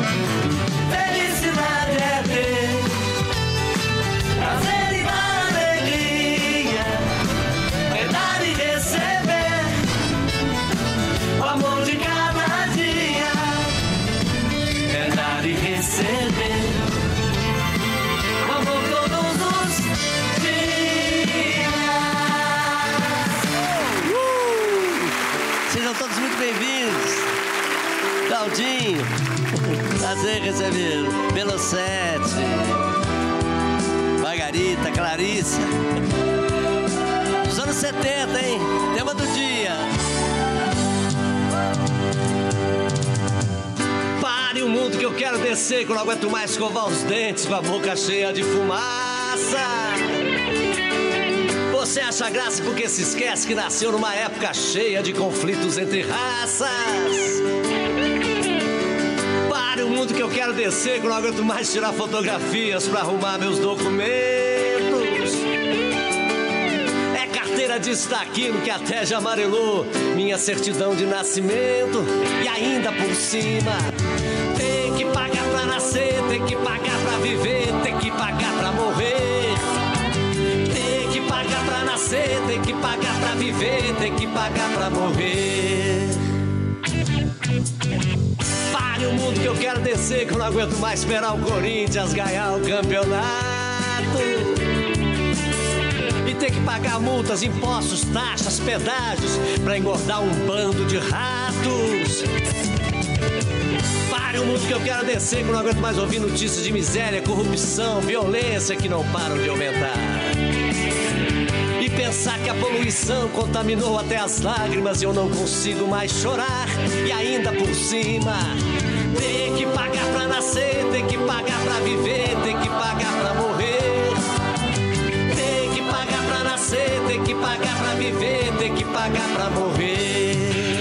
Felicidade é ter prazer e dar alegria, é dar e receber o amor de cada dia, é dar e receber o amor todos os dias. Sejam todos muito bem-vindos. Claudinho, prazer receber Velocete, Margarita, Clarissa. Dos anos 70, hein? Tema do dia. Pare o mundo que eu quero descer, que eu não aguento mais escovar os dentes com a boca cheia de fumaça. Você acha graça porque se esquece que nasceu numa época cheia de conflitos entre raças. Pare o mundo que eu quero descer, que eu não aguento mais tirar fotografias pra arrumar meus documentos. É carteira de estaquilo que até já amarelou minha certidão de nascimento. E ainda por cima, tem que pagar pra nascer, tem que pagar pra viver, tem que pagar pra morrer. Tem que pagar pra nascer, tem que pagar pra viver, tem que pagar pra morrer. Pare o mundo que eu quero descer, que eu não aguento mais esperar o Corinthians ganhar o campeonato. E ter que pagar multas, impostos, taxas, pedágios pra engordar um bando de ratos. Pare o mundo que eu quero descer, que eu não aguento mais ouvir notícias de miséria, corrupção, violência que não param de aumentar. E pensar que a poluição contaminou até as lágrimas e eu não consigo mais chorar. E ainda por cima, tem que pagar pra nascer, tem que pagar pra viver, tem que pagar pra morrer. Tem que pagar pra nascer, tem que pagar pra viver, tem que pagar pra morrer.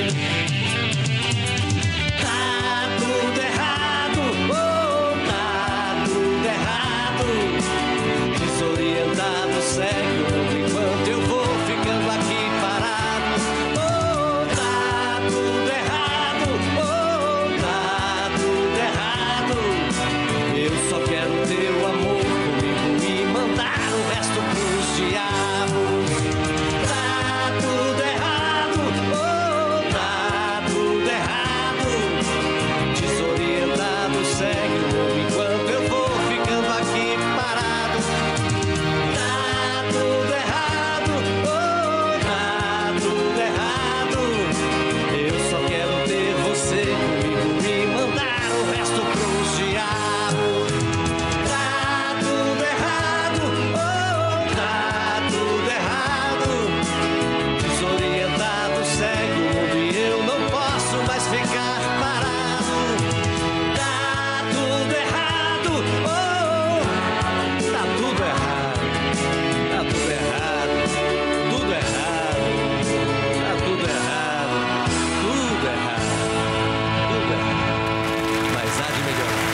Tá tudo errado, oh, tá tudo errado. Desorientado, cego, enquanto eu vou ficando aqui parado. Oh, tá tudo errado, oh, tá tudo errado. Eu só quero teu amor comigo e mandar o resto pros diabos. Tá tudo errado, oh, tá tudo errado. Desorientado, cego, enquanto eu vou ficando aqui parado. Tá tudo errado, oh, tá tudo errado. Eu só quero ter você comigo e mandar o resto pros diabos. Tá tudo errado, oh, tá tudo errado. Desorientado, cego, e eu não posso mais ficar parado. Tá tudo errado, oh, tá tudo errado. Tá tudo errado, tudo errado, tá tudo errado, tudo errado, tudo errado. Mas há de melhorar.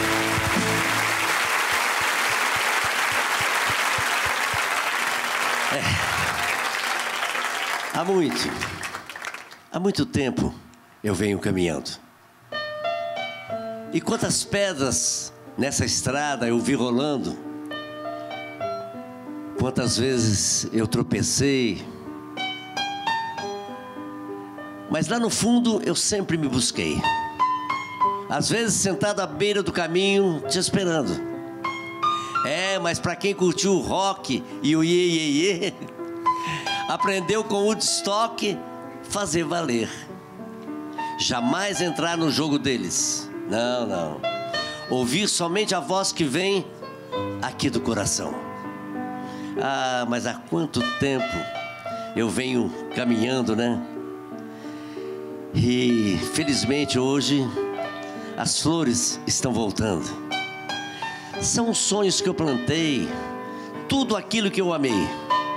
Há muito tempo eu venho caminhando. E quantas pedras nessa estrada eu vi rolando. Quantas vezes eu tropecei. Mas lá no fundo eu sempre me busquei. Às vezes sentado à beira do caminho, te esperando. Mas pra quem curtiu o rock e o iê, iê, iê, aprendeu com o Woodstock fazer valer. Jamais entrar no jogo deles. Não, não. Ouvir somente a voz que vem aqui do coração. Mas há quanto tempo eu venho caminhando, né? E felizmente hoje as flores estão voltando. São os sonhos que eu plantei, tudo aquilo que eu amei.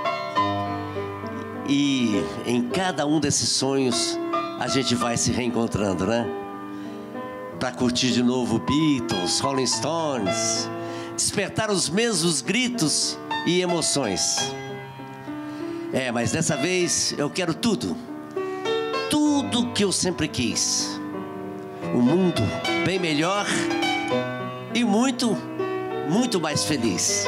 E em cada um desses sonhos a gente vai se reencontrando, né? Para curtir de novo Beatles, Rolling Stones, despertar os mesmos gritos e emoções. Mas dessa vez eu quero tudo. Tudo que eu sempre quis. O mundo bem melhor e muito, muito mais feliz.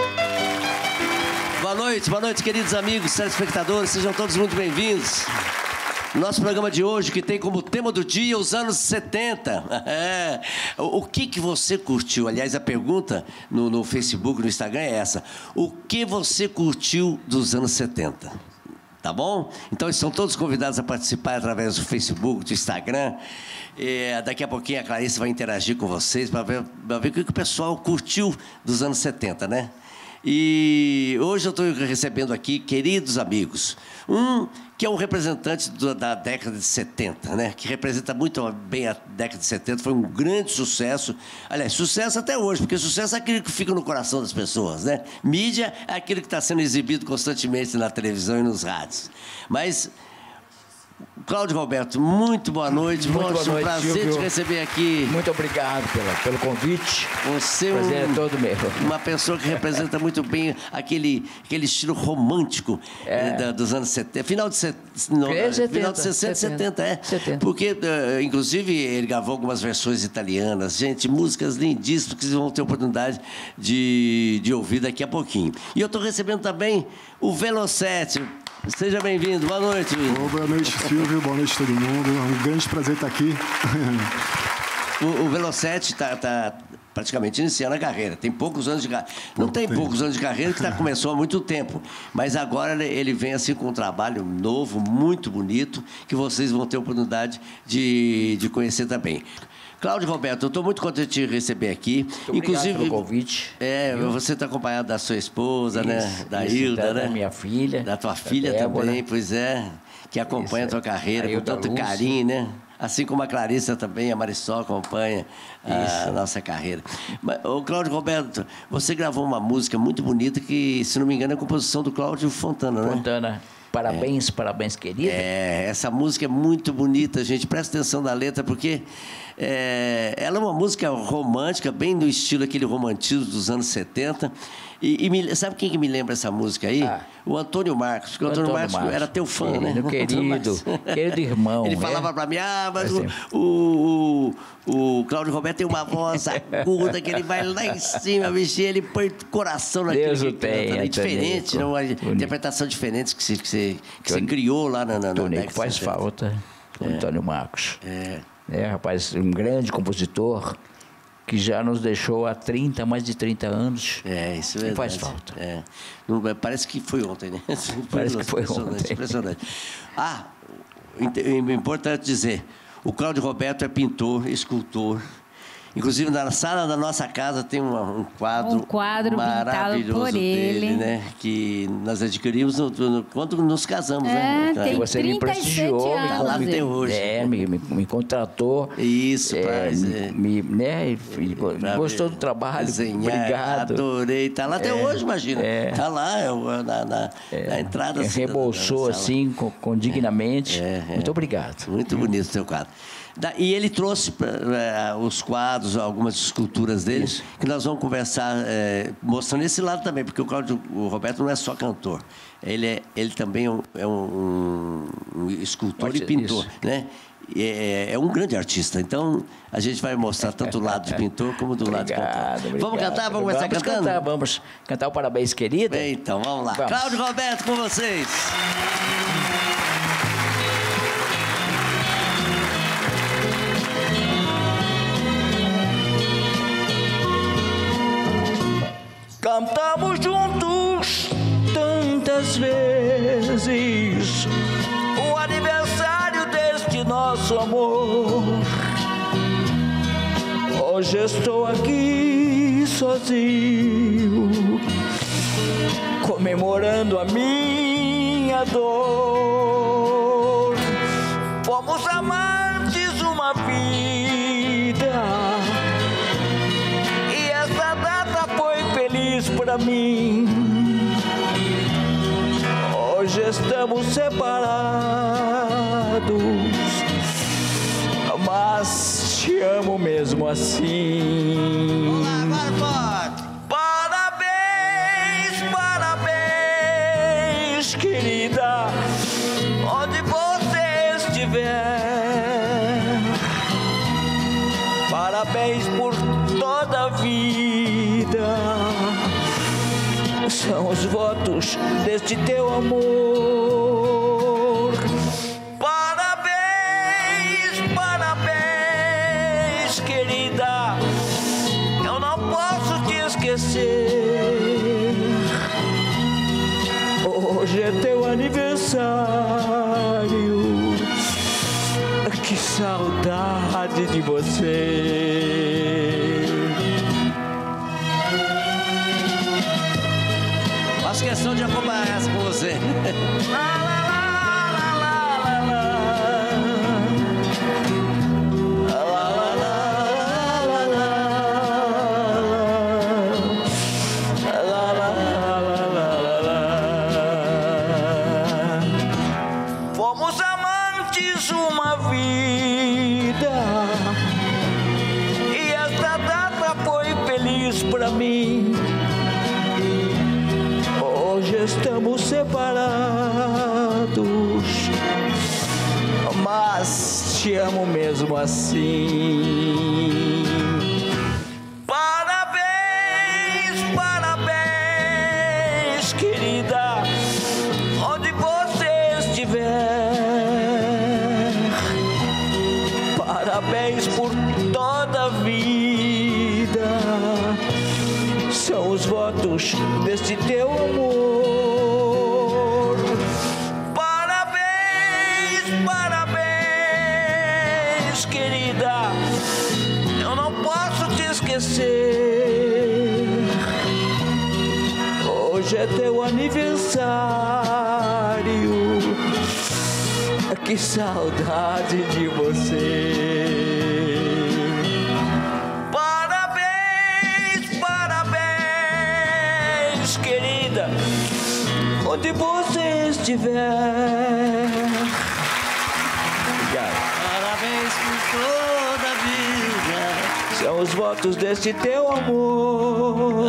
Boa noite, queridos amigos, telespectadores, sejam todos muito bem-vindos. Nosso programa de hoje, que tem como tema do dia os anos 70. O que você curtiu? Aliás, a pergunta no Facebook, no Instagram é essa. O que você curtiu dos anos 70? Tá bom? Então, estão todos convidados a participar através do Facebook, do Instagram. Daqui a pouquinho a Clarice vai interagir com vocês para ver o que o pessoal curtiu dos anos 70, né? E hoje eu estou recebendo aqui queridos amigos. Que é um representante da década de 70, né? Que representa muito bem a década de 70. Foi um grande sucesso. Aliás, sucesso até hoje, porque sucesso é aquilo que fica no coração das pessoas, né? Mídia é aquilo que está sendo exibido constantemente na televisão e nos rádios. Mas... Cláudio Roberto, muito boa noite. Muito boa noite, um prazer Silvio. te receber aqui. Muito obrigado pelo convite. Você é todo meu. Uma pessoa que representa muito bem aquele estilo romântico dos anos 70. Final de 60, 70. 70. Porque, inclusive, ele gravou algumas versões italianas. Gente, músicas lindíssimas que vocês vão ter oportunidade de ouvir daqui a pouquinho. E eu estou recebendo também o Velocete. Seja bem-vindo. Boa noite. Boa noite, Silvio. Boa noite a todo mundo. É um grande prazer estar aqui. O Velocete está praticamente iniciando a carreira. Tem poucos anos de carreira. Não tem poucos anos de carreira, que começou há muito tempo. Mas agora ele vem assim com um trabalho novo, muito bonito, que vocês vão ter a oportunidade de conhecer também. Cláudio Roberto, eu estou muito contente de te receber aqui. Muito inclusive pelo convite. Você está acompanhado da sua esposa, Isso, né? Da Hilda, né? Da minha filha. Da tua filha Débora. também, pois é. Que acompanha a tua carreira com Hilda tanto Lúcia. carinho, né? Assim como a Clarissa também, a Marisol acompanha a nossa carreira. Mas, Cláudio Roberto, você gravou uma música muito bonita que, se não me engano, é a composição do Cláudio Fontana, né? Fontana. Parabéns, parabéns, querida. Essa música é muito bonita, gente. Presta atenção na letra, porque ela é uma música romântica, bem no estilo aquele romantismo dos anos 70. Sabe quem que me lembra essa música aí? O Antônio Marcos. Porque o Antônio Marcos era teu fã, né? Querido irmão. Ele falava pra mim, mas o Cláudio Roberto tem uma voz aguda, que ele vai lá em cima, bicho, e ele põe o coração naquilo Deus que o tenha, canta. É diferente, Tonico. uma interpretação diferente que você criou lá na Tonico década faz 70. falta, o Antônio Marcos. Rapaz, um grande compositor que já nos deixou há mais de 30 anos. Isso é verdade. E faz falta. Parece que foi ontem, né? Parece que foi ontem. Impressionante. Importante dizer, o Cláudio Roberto é pintor, escultor. Inclusive, na sala da nossa casa tem um quadro maravilhoso por dele, ele. né? Que nós adquirimos quando nos casamos, né? Tem Você me 37 prestigiou, anos. Tá lá até hoje. me contratou. Isso, Gostou do trabalho. Desenhar, Obrigado. adorei. Tá lá até hoje, imagina. Tá lá, na entrada. Rebolsou da sala. assim, condignamente. Muito obrigado. Muito bonito o seu quadro. E ele trouxe os quadros, algumas esculturas dele, que nós vamos conversar, mostrando esse lado também, porque o Roberto não é só cantor. Ele também é um escultor e pintor, né? É um grande artista. Então, a gente vai mostrar tanto o lado de pintor como do lado de cantor. Vamos cantar? Vamos começar cantando? Vamos cantar o Parabéns, querida? Então, vamos lá. Vamos. Cláudio Roberto, com vocês. Cantamos juntos tantas vezes o aniversário deste nosso amor. Hoje estou aqui sozinho, comemorando a minha dor. Fomos amantes uma vida, e essa data foi feliz pra mim. Hoje estamos separados, mas te amo mesmo assim. Parabéns, parabéns, querida, onde você estiver. Parabéns toda a vida. São os votos deste teu amor. Parabéns, parabéns, querida. Eu não posso te esquecer. Hoje é teu aniversário. Que saudade de você. Faço questão de acompanhar essa com você. Fomos amantes uma vida e esta data foi feliz pra mim. Hoje estamos separados, mas te amo mesmo assim. Parabéns, parabéns, querida, onde você estiver. Parabéns por toda a vida. São os votos deste teu amor. Parabéns, parabéns, querida. Eu não posso te esquecer. Hoje é teu aniversário. Que saudade de você. Querida, onde você estiver. Obrigado. Parabéns por toda a vida. São os votos deste teu amor.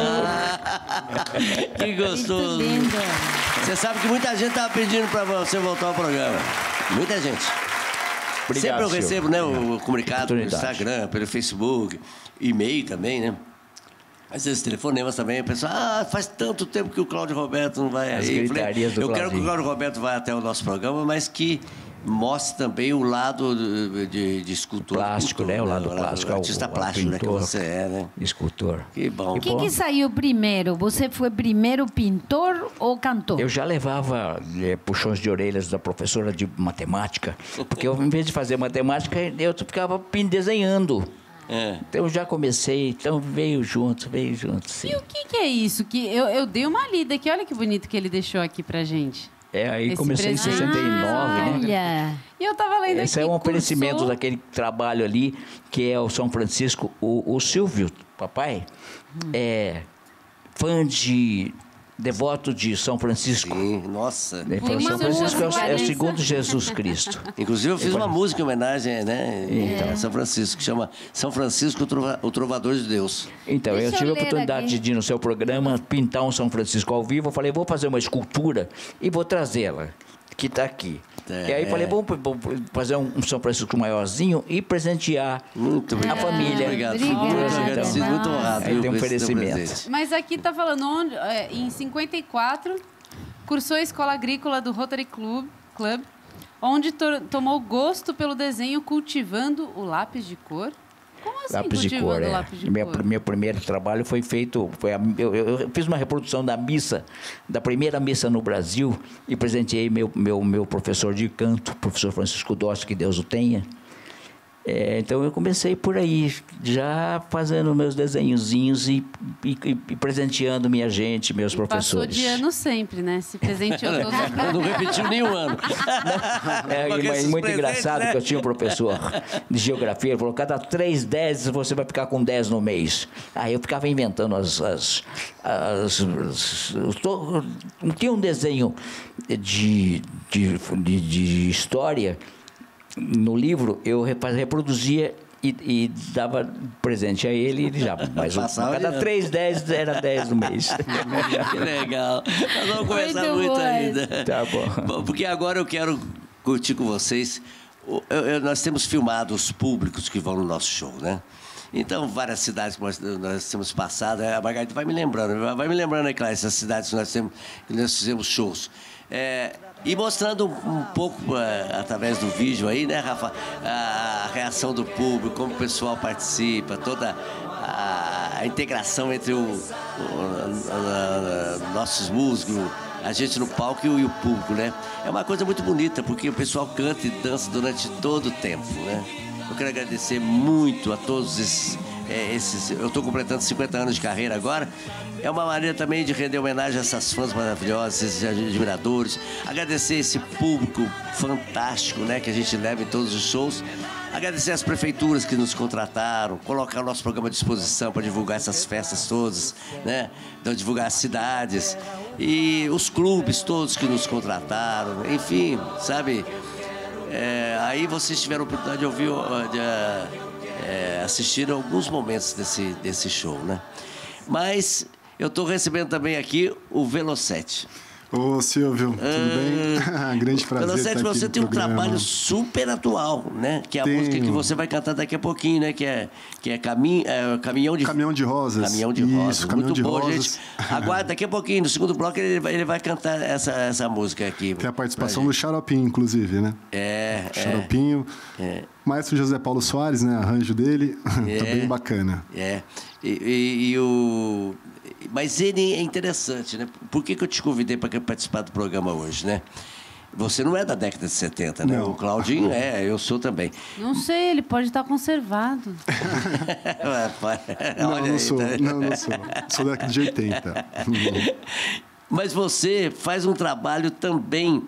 Que gostoso. Muito lindo. Você sabe que muita gente estava pedindo para você voltar ao programa. Muita gente. Obrigado, Sempre eu recebo, né, o comunicado pelo Oportunidade. Instagram, pelo Facebook, e-mail também, né? Às vezes telefonemas também, o pessoal, faz tanto tempo que o Cláudio Roberto não vai As aí. Eu falei, gritarias do eu quero que o Claudinho. Cláudio Roberto vá até o nosso programa, mas que mostre também o lado de escultor. Plástico, pintor, né? O lado plástico. O artista plástico, né? Que pintor, você é, né? escultor. Que bom. O que saiu primeiro? Você foi primeiro pintor ou cantor? Eu já levava puxões de orelhas da professora de matemática, porque eu, em vez de fazer matemática, eu ficava desenhando. É. Então eu já comecei, então veio junto, sim. E o que é isso? Que eu dei uma lida aqui, olha que bonito que ele deixou aqui pra gente. Aí Esse comecei em presente. 69, né? Olha, E eu tava lendo Esse aqui. é um oferecimento cursou- daquele trabalho ali, que é o São Francisco. O Silvio, papai, é fã devoto de São Francisco. Sim, nossa. Ele falou, Uma São Francisco é o música, segundo Jesus Cristo. Inclusive, eu fiz uma música em homenagem, né? A São Francisco, que chama São Francisco, o Trovador de Deus. Então, Deixa eu tive eu a ler oportunidade aqui. de ir no seu programa, pintar um São Francisco ao vivo. Eu falei, vou fazer uma escultura e vou trazê-la, que está aqui. É. E aí falei, vamos fazer um São Francisco maiorzinho e presentear Muito obrigado. a família. Obrigado. Obrigada. Muito agradecido, muito honrado. Aí viu, tem um com esse seu oferecimento. presente. Mas aqui tá falando, em 54, cursou a Escola Agrícola do Rotary Club onde tomou gosto pelo desenho cultivando o lápis de cor. Como assim, Lápis de cultivando cor, o lápis de cor? Meu primeiro trabalho foi feito... Eu fiz uma reprodução da missa, da primeira missa no Brasil, e presenteei meu professor de canto, professor Francisco Dossi, que Deus o tenha. Então eu comecei por aí, já fazendo meus desenhozinhos e presenteando minha gente, meus Passou professores. de ano sempre, né? Se presenteou todos os Não repetiu nenhum ano. Porque Mas esses muito presentes, engraçado né? que eu tinha um professor de geografia, ele falou, cada 3 10 você vai ficar com 10 no mês. Aí eu ficava inventando tinha um desenho de história no livro, eu reproduzia e dava presente a ele, mas Passava cada de ano. 3 10 era 10 no mês. Que legal. Nós vamos conversar Muito muito bom. ainda. Tá bom. Porque agora eu quero curtir com vocês. Nós temos filmado os públicos que vão no nosso show, né? Então, várias cidades que nós temos passado, a Margarida vai me lembrando aí, claro, essas cidades que nós fizemos shows. E mostrando um pouco, através do vídeo aí, né, Rafa, a reação do público, como o pessoal participa, toda a integração entre nossos músicos, a gente no palco e o público, né? É uma coisa muito bonita, porque o pessoal canta e dança durante todo o tempo, né? Eu quero agradecer muito a todos esses eu estou completando 50 anos de carreira agora. É uma maneira também de render homenagem a essas fãs maravilhosas, esses admiradores. Agradecer esse público fantástico, né, que a gente leva em todos os shows. Agradecer às prefeituras que nos contrataram, colocar o nosso programa à disposição para divulgar essas festas todas, né? Então, divulgar as cidades. E os clubes todos que nos contrataram, enfim, sabe? Aí vocês tiveram a oportunidade de ouvir, assistir alguns momentos desse show, né? Mas eu estou recebendo também aqui o Velocete. Ô, Silvio, tudo bem? Grande prazer Velocete, estar aqui você no tem um programa. trabalho super atual, né? Que é a música que você vai cantar daqui a pouquinho, né? Que é Caminhão de... Caminhão de Rosas. Caminhão de Isso, Rosas. Caminhão Muito de bom, Rosas. gente. Aguarda, daqui a pouquinho, no segundo bloco, ele vai cantar essa música aqui. Tem a participação do Xaropinho, inclusive, né? Xaropinho. Maestro José Paulo Soares, né? Arranjo dele. Tá bem bacana. Mas ele é interessante, né? Por que eu te convidei para participar do programa hoje, né? Você não é da década de 70, né? Não. O Claudinho eu sou também. Não sei, ele pode estar conservado. Não sou. Sou da década de 80. Mas você faz um trabalho também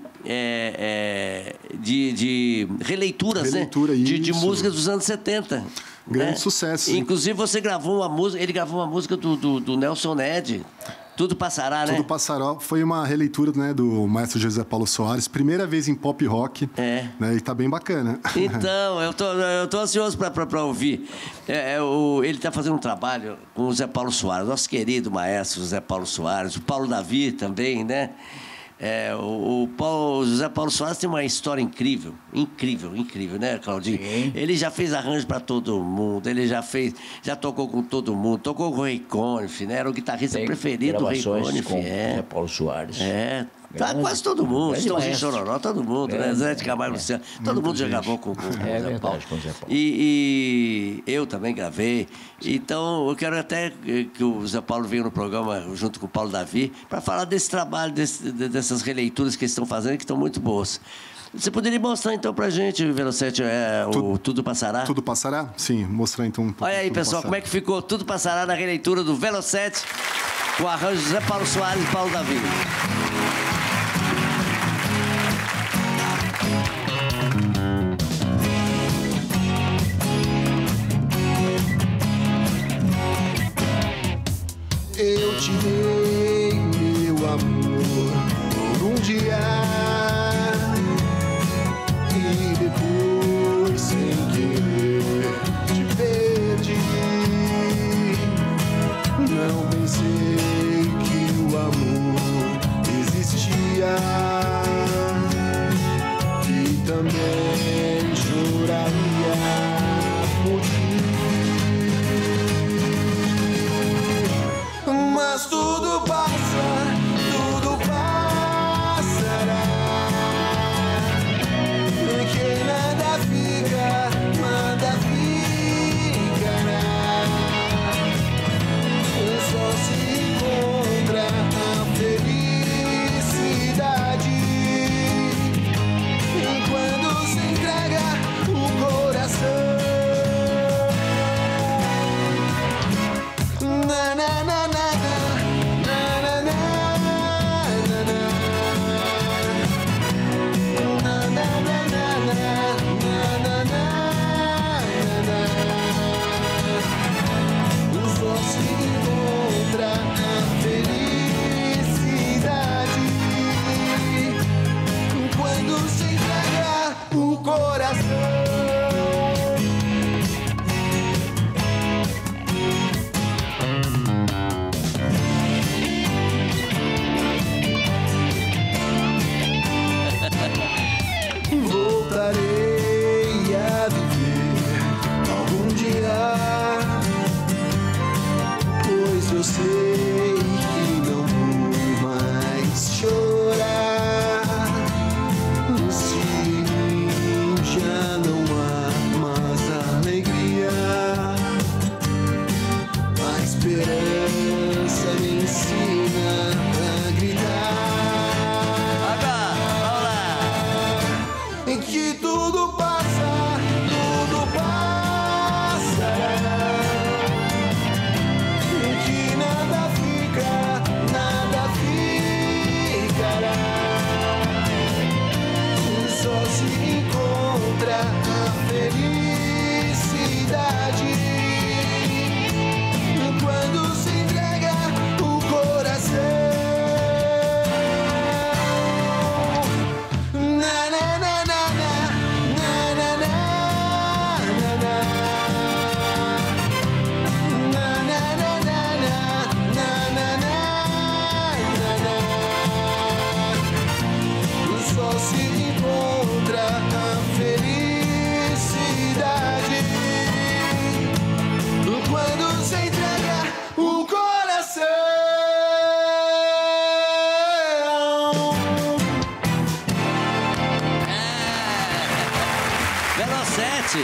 de releituras, Releitura, né? De isso. músicas dos anos 70. Grande né? sucesso. Inclusive, você gravou uma música, ele gravou uma música do Nelson Ned. Tudo Passará, né? Tudo Passará foi uma releitura, né, do maestro José Paulo Soares. Primeira vez em pop rock. Né, e tá bem bacana. Então, eu tô ansioso para ouvir. Ele está fazendo um trabalho com o Zé Paulo Soares, nosso querido maestro José Paulo Soares, o Paulo Davi também, né? O José Paulo Soares tem uma história incrível, né, Claudinho? Sim. Ele já fez arranjo para todo mundo, já tocou com todo mundo, tocou com o Ray Conniff, né? Era o guitarrista preferido do Ray Conniff. Com José Paulo Soares. Tá quase todo mundo, Grande Estãozinho maestro. Chororó, todo mundo, né? Zé de Camargo Luciano, todo mundo já gravou com o Zé verdade, Paulo. com o Zé Paulo. E eu também gravei. Então, eu quero até que o Zé Paulo venha no programa junto com o Paulo Davi para falar desse trabalho, dessas releituras que eles estão fazendo, que estão muito boas. Você poderia mostrar então pra gente, Velocete, o Tudo Passará? Tudo Passará? Sim, mostrar então um pouco. Olha aí, pessoal, como é que ficou Tudo Passará na releitura do Velocete, com arranjo de Zé Paulo Soares e Paulo Davi. Eu te dei meu amor por um dia e depois, sem querer, te perdi. Não pensei que o amor existia e também choraria por ti. Mas tudo passa, tudo passará. Que nada fica, nada ficará. Só se encontra a felicidade quando se entrega o coração. Na, na, na, na. sei que não vou mais chorar. Sim, já não há mais alegria. A esperança me ensina a gritar. Em que tudo passa, tudo passará. Em que nada fica, nada ficará. Só se encontra a felicidade quando se entrega o coração. Na, na, na, na, na, na, na, na, na. Na, na, na, na, na, na, na, na. Só se encontra a felicidade quando se entrega o coração. Velocete!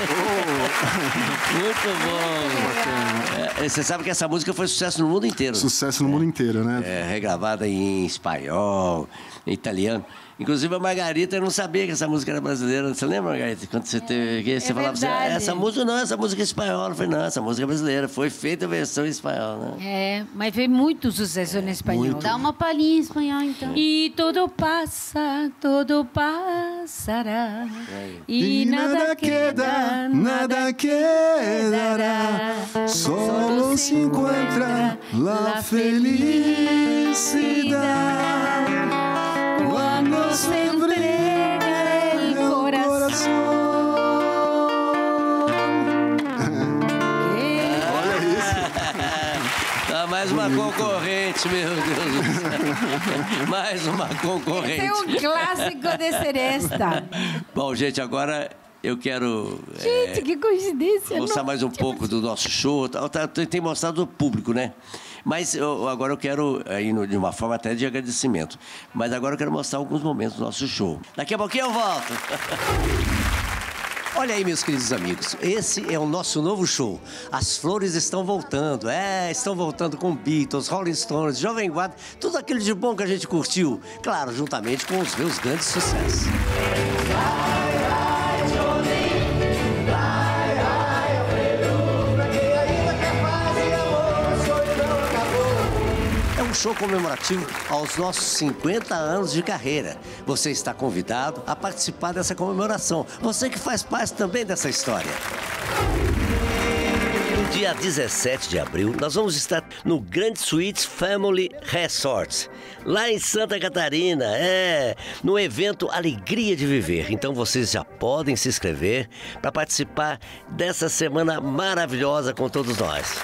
Muito bom! Você sabe que essa música foi sucesso no mundo inteiro. Sucesso no mundo inteiro, né? É, regravada em espanhol, em italiano. Inclusive a Margarita, eu não sabia que essa música era brasileira. Você lembra, Margarita? Quando você teve que você falava assim, essa música não, essa música é espanhola. Eu falei, não, essa música é brasileira. Foi feita a versão em espanhol, né? É, mas fez muito sucesso em espanhol. Muito. Dá uma palhinha em espanhol, então. E tudo passa, tudo passará. E nada queda, nada quedará. Solo se encuentra la felicidade quando se entrega el coração. Olha isso. Tá, mais uma concorrente, meu Deus do céu. Mais uma concorrente. Esse é um clássico de Seresta. Bom, gente, agora eu quero Gente, que coincidência. mostrar não mais um tinha pouco do nosso show. Tem mostrado o público, né? Mas agora eu quero, de uma forma até de agradecimento, mas agora eu quero mostrar alguns momentos do nosso show. Daqui a pouquinho eu volto. Olha aí, meus queridos amigos, esse é o nosso novo show. As flores estão voltando, estão voltando com Beatles, Rolling Stones, Jovem Guarda, tudo aquilo de bom que a gente curtiu, claro, juntamente com os meus grandes sucessos. É um show comemorativo aos nossos 50 anos de carreira. Você está convidado a participar dessa comemoração. Você que faz parte também dessa história. No dia 17 de abril, nós vamos estar no Grand Suites Family Resort, lá em Santa Catarina, no evento Alegria de Viver. Então vocês já podem se inscrever para participar dessa semana maravilhosa com todos nós.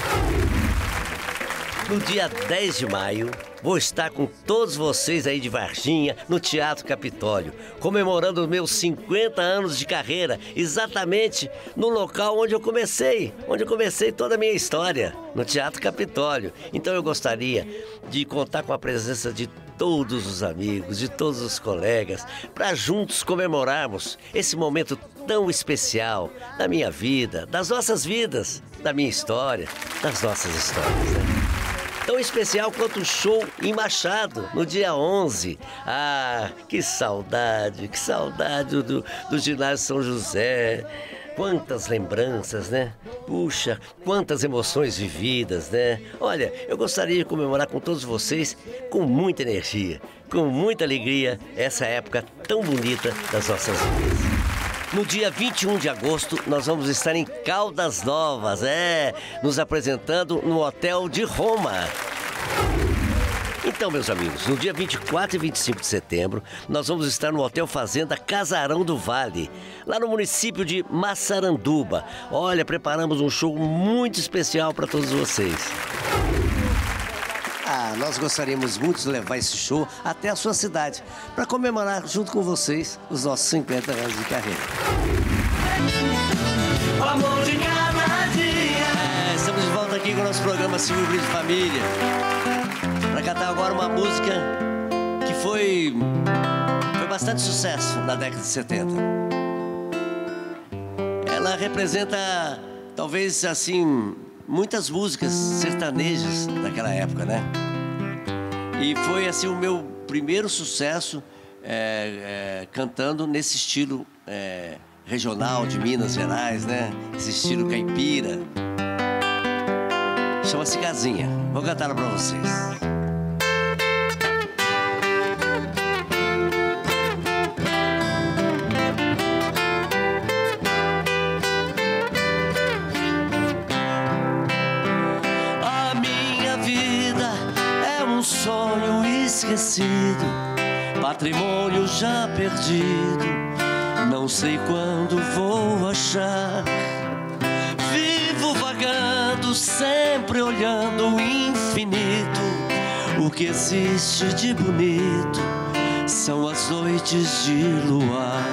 No dia 10 de maio, vou estar com todos vocês aí de Varginha, no Teatro Capitólio, comemorando os meus 50 anos de carreira, exatamente no local onde eu comecei toda a minha história, no Teatro Capitólio. Então eu gostaria de contar com a presença de todos os amigos, de todos os colegas, para juntos comemorarmos esse momento tão especial da minha vida, das nossas vidas, da minha história, das nossas histórias, né? Tão especial quanto o show em Machado, no dia 11. Ah, que saudade do ginásio São José. Quantas lembranças, né? Puxa, quantas emoções vividas, né? Olha, eu gostaria de comemorar com todos vocês com muita energia, com muita alegria, essa época tão bonita das nossas vidas. No dia 21 de agosto, nós vamos estar em Caldas Novas, nos apresentando no Hotel de Roma. Então, meus amigos, no dia 24 e 25 de setembro, nós vamos estar no Hotel Fazenda Casarão do Vale, lá no município de Massaranduba. Olha, preparamos um show muito especial para todos vocês. Nós gostaríamos muito de levar esse show até a sua cidade, para comemorar junto com vocês os nossos 50 anos de carreira. O amor de cada dia. Estamos de volta aqui aqui com o nosso programa Silvio Brito Família, para cantar agora uma música que foi bastante sucesso na década de 70. Ela representa, talvez assim, muitas músicas sertanejas daquela época, né? E foi assim o meu primeiro sucesso cantando nesse estilo regional de Minas Gerais, né? Esse estilo caipira. Chama-se Casinha. Vou cantar ela pra vocês. A minha vida é um sonho esquecido, patrimônio já perdido, não sei quando vou achar. Vivo vagando, sempre olhando o infinito. O que existe de bonito são as noites de luar.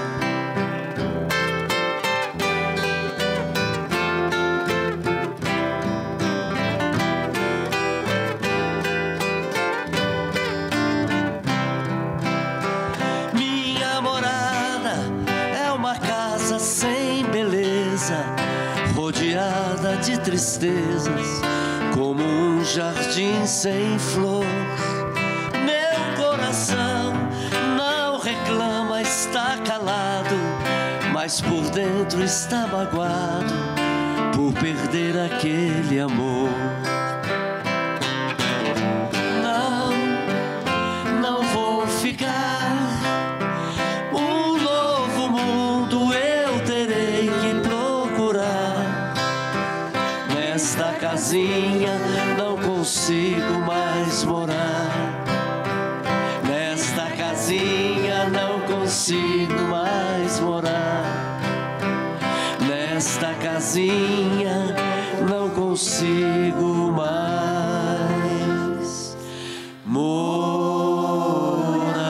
Minha morada é uma casa sem beleza, rodeada de tristezas, como um jardim sem flor. Meu coração não reclama, está calado, mas por dentro está magoado por perder aquele amor. Não vou ficar. Um novo mundo eu terei que procurar. Nesta casinha não consigo mais morar. Nesta casinha não consigo mais morar. Nesta casinha não consigo mais morar.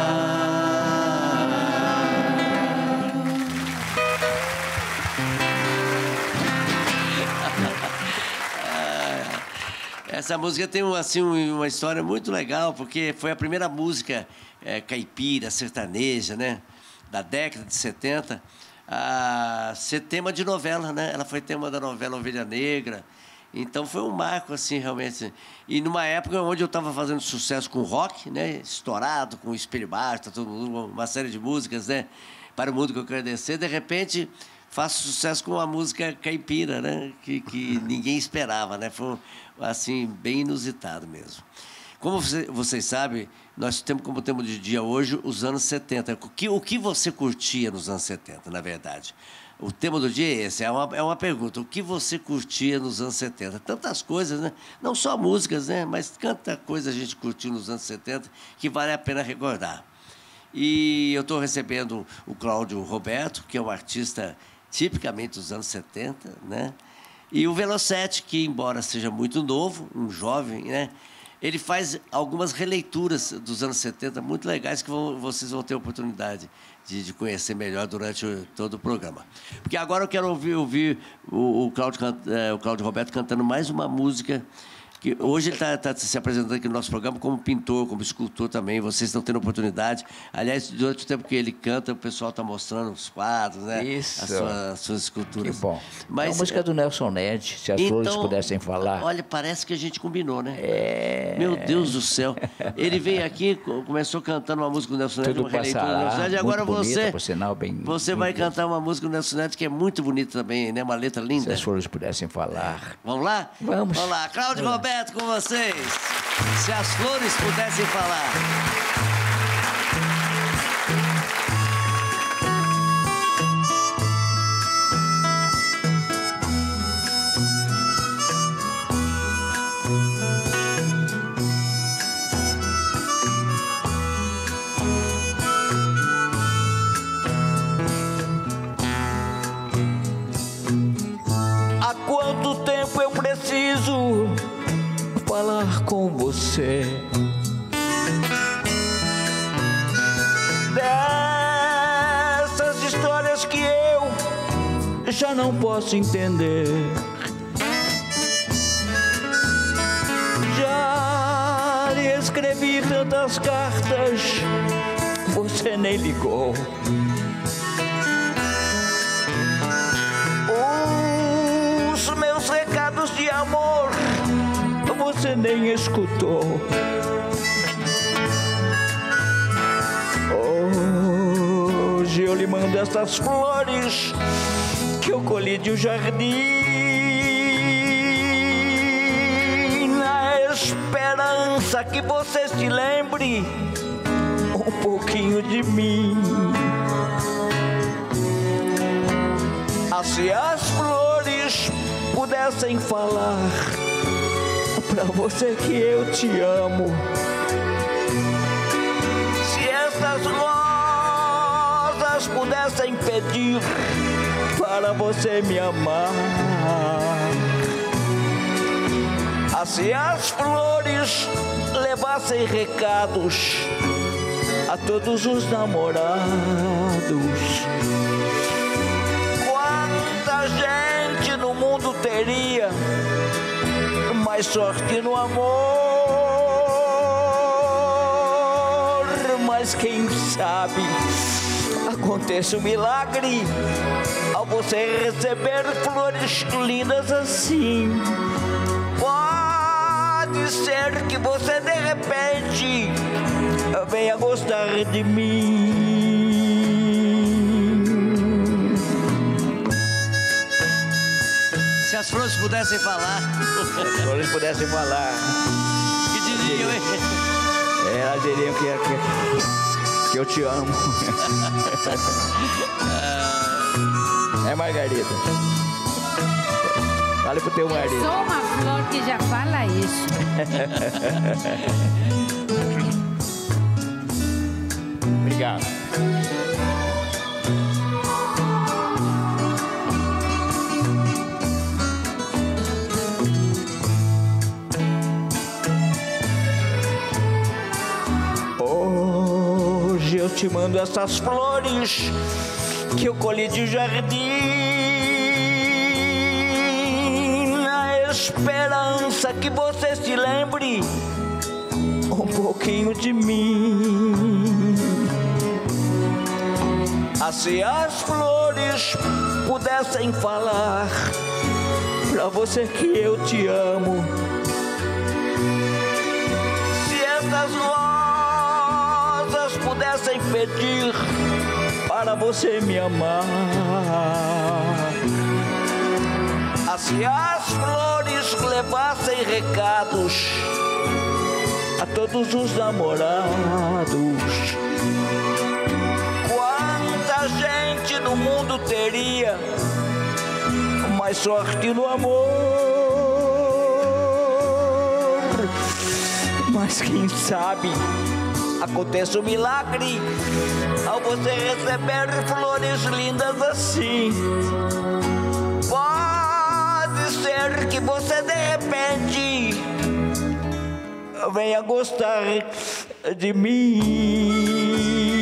Essa música tem assim, uma história muito legal, porque foi a primeira música caipira, sertaneja, né, da década de 70, a ser tema de novela, né? Ela foi tema da novela Ovelha Negra. Então foi um marco, assim, realmente. E numa época onde eu estava fazendo sucesso com rock, né, estourado, com Espelho Baixo, tá todo mundo, uma série de músicas, né, Para o Mundo que Eu Quero Descer, de repente faço sucesso com uma música caipira, né, que ninguém esperava, né? Foi assim bem inusitado mesmo. Como vocês sabem, nós temos como tema de dia hoje os anos 70. O que você curtia nos anos 70, na verdade? O tema do dia é esse, é uma pergunta. O que você curtia nos anos 70? Tantas coisas, né? Não só músicas, né? Mas tanta coisa a gente curtiu nos anos 70 que vale a pena recordar. E eu estou recebendo o Cláudio Roberto, que é um artista tipicamente dos anos 70, né? E o Velocete, que embora seja muito novo, um jovem, né, ele faz algumas releituras dos anos 70 muito legais que vocês vão ter a oportunidade de conhecer melhor durante todo o programa. Porque agora eu quero ouvir o Cláudio Roberto cantando mais uma música que hoje ele está se apresentando aqui no nosso programa como pintor, como escultor também. Vocês estão tendo oportunidade. Aliás, durante o tempo que ele canta, o pessoal está mostrando os quadros, né? Isso. As suas esculturas. Que bom. Mas, é uma música do Nelson Ned, se as flores pudessem falar. Olha, parece que a gente combinou, né? Meu Deus do céu. Ele veio aqui, começou cantando uma música do Nelson Ned, uma releitura do Nelson Ned, e agora bonita, por sinal, você vai cantar uma música do Nelson Ned que é muito bonita também, né? Uma letra linda. Se as flores pudessem falar. Vamos lá? Vamos. Vamos lá. Cláudio Roberto com vocês. Se as flores pudessem falar. Há quanto tempo eu preciso falar com você? Dessas histórias que eu já não posso entender. escrevi tantas cartas, você nem ligou. Os meus recados de amor, você nem escutou. Hoje eu lhe mando essas flores que eu colhi de um jardim, na esperança que você se lembre um pouquinho de mim. Se as flores pudessem falar pra você que eu te amo, se essas rosas pudessem pedir para você me amar, se as flores levassem recados a todos os namorados, quanta gente no mundo teria mais sorte no amor. Mas quem sabe aconteça um milagre ao você receber flores lindas assim. Pode ser que você de repente venha gostar de mim. Se as flores pudessem falar. Se as flores pudessem falar. Que diriam, hein? Elas diriam que eu te amo. É, Margarida? Fale pro teu marido. Só uma flor que já fala isso. Obrigado. Hoje eu te mando essas flores que eu colhi de jardim, na esperança que você se lembre um pouquinho de mim. Se as flores pudessem falar pra você que eu te amo, se essas rosas pudessem pedir para você me amar, se as flores levassem recados a todos os namorados, quanta gente no mundo teria mais sorte no amor. Mas quem sabe aconteça um milagre ao você receber flores lindas assim. Pode ser que você de repente venha gostar de mim.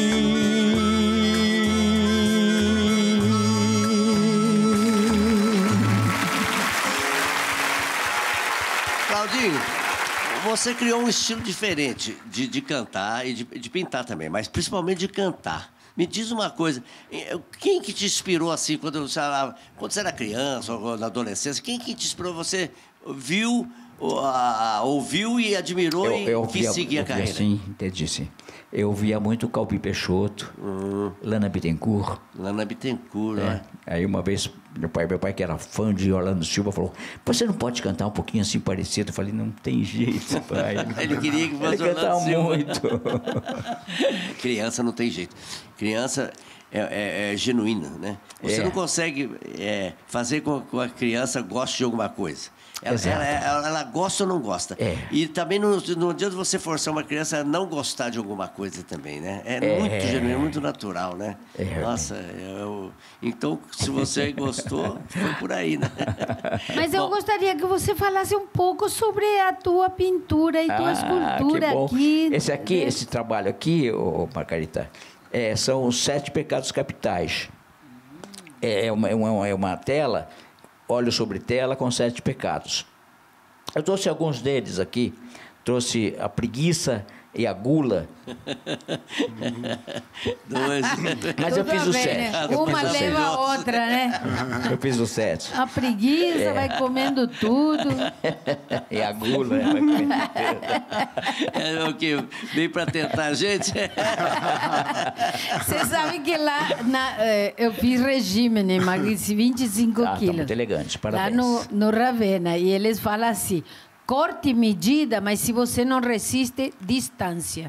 Claudinho, você criou um estilo diferente de cantar e de pintar também, mas principalmente de cantar. Me diz uma coisa, quem que te inspirou assim, quando você era criança ou na adolescência, quem que te inspirou? Você viu, ouviu e admirou e quis seguir a carreira? Sim, entendi, sim. Eu via muito Calbi Peixoto, Lana Bittencourt. Lana Bittencourt, né? Aí uma vez, meu pai, que era fã de Orlando Silva, falou: você não pode cantar um pouquinho assim parecido? Eu falei: não tem jeito, pai. Ele queria que fosse Orlando Silva. Muito. Criança não tem jeito. Criança é genuína, né? Você não consegue fazer com que a criança goste de alguma coisa. Ela gosta ou não gosta. E também não adianta você forçar uma criança a não gostar de alguma coisa também, né? Muito genuíno, muito natural, né? Nossa, então, se você gostou, foi por aí, né? Mas eu gostaria que você falasse um pouco sobre a tua pintura e tua escultura aqui. Esse trabalho aqui, Margarita, são os 7 pecados capitais. É uma tela, óleo sobre tela com 7 pecados. Eu trouxe alguns deles aqui trouxe a preguiça e a gula. Mas eu fiz o 7. Né? Uma leva a outra, né? Eu fiz o 7. A preguiça vai comendo tudo. E a gula, né? É o que veio para tentar a gente. Você sabe que lá eu fiz regime, né? Emagreci 25 quilos. Muito elegante, parabéns. Lá no Ravena. E eles falam assim, corte e medida, mas se você não resiste, distância.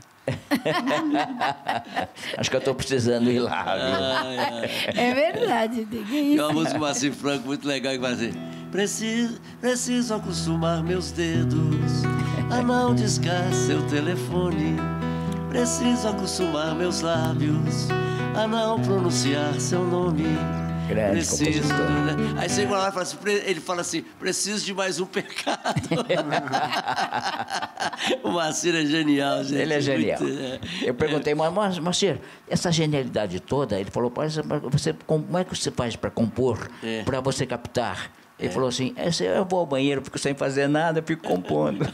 Acho que eu estou precisando ir lá. É verdade. Tem que ir. Tem uma música do Moacir Franco muito legal que vai dizer: preciso acostumar meus dedos a não discar seu telefone. Preciso acostumar meus lábios a não pronunciar seu nome. Grande preciso, compositor. né? Aí você vai lá e fala assim, ele fala assim, preciso de mais um pecado. O Moacir é genial, gente. Ele é genial. Muito, Eu perguntei, mas Moacir, essa genialidade toda, ele falou, como é que você faz para compor, para você captar? Ele falou assim, eu vou ao banheiro, fico sem fazer nada, fico compondo.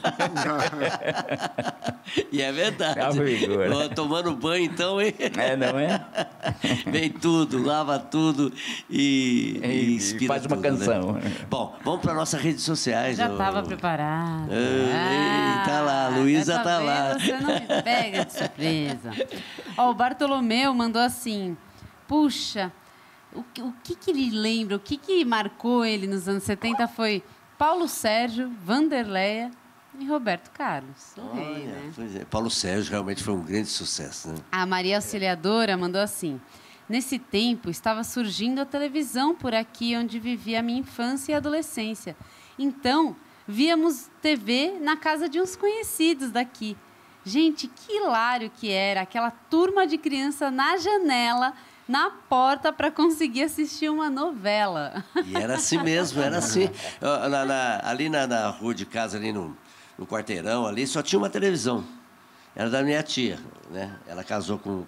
E é verdade. Tomando banho, então, hein? Não é? Vem tudo, lava tudo e inspira faz uma tudo, canção. Né? Bom, vamos para nossas redes sociais. Já estava preparado. Tá lá, a Luísa tá lá. Você não me pega de surpresa. O Bartolomeu mandou assim, puxa... O que ele lembra, o que marcou ele nos anos 70 foi Paulo Sérgio, Vanderleia e Roberto Carlos. Pois é. Paulo Sérgio realmente foi um grande sucesso. Né? A Maria Auxiliadora mandou assim, nesse tempo estava surgindo a televisão por aqui onde vivia a minha infância e adolescência. Então, víamos TV na casa de uns conhecidos daqui. Gente, que hilário que era, aquela turma de criança na janela, na porta para conseguir assistir uma novela. E era assim mesmo, era assim. Ali na rua de casa, ali no quarteirão, ali só tinha uma televisão. Era da minha tia, né? Ela casou com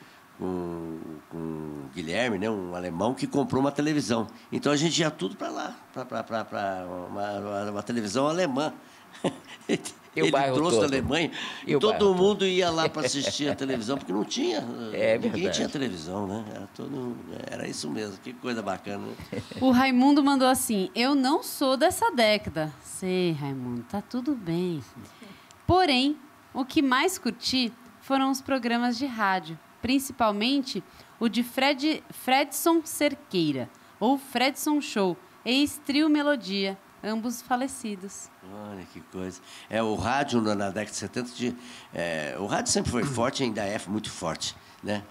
o Guilherme, né? Um alemão que comprou uma televisão. Então a gente ia tudo para lá, para uma televisão alemã. Ele trouxe da Alemanha e todo mundo ia lá para assistir a televisão, porque não tinha. Ninguém tinha televisão, né? Era isso mesmo, que coisa bacana. Né? O Raimundo mandou assim, eu não sou dessa década. Sei, Raimundo, tá tudo bem. Porém, o que mais curti foram os programas de rádio, principalmente o de Fredson Cerqueira, ou Fredson Show, ex-trio Melodia, ambos falecidos. Olha que coisa. O rádio na década de 70, o rádio sempre foi forte, ainda é muito forte, né?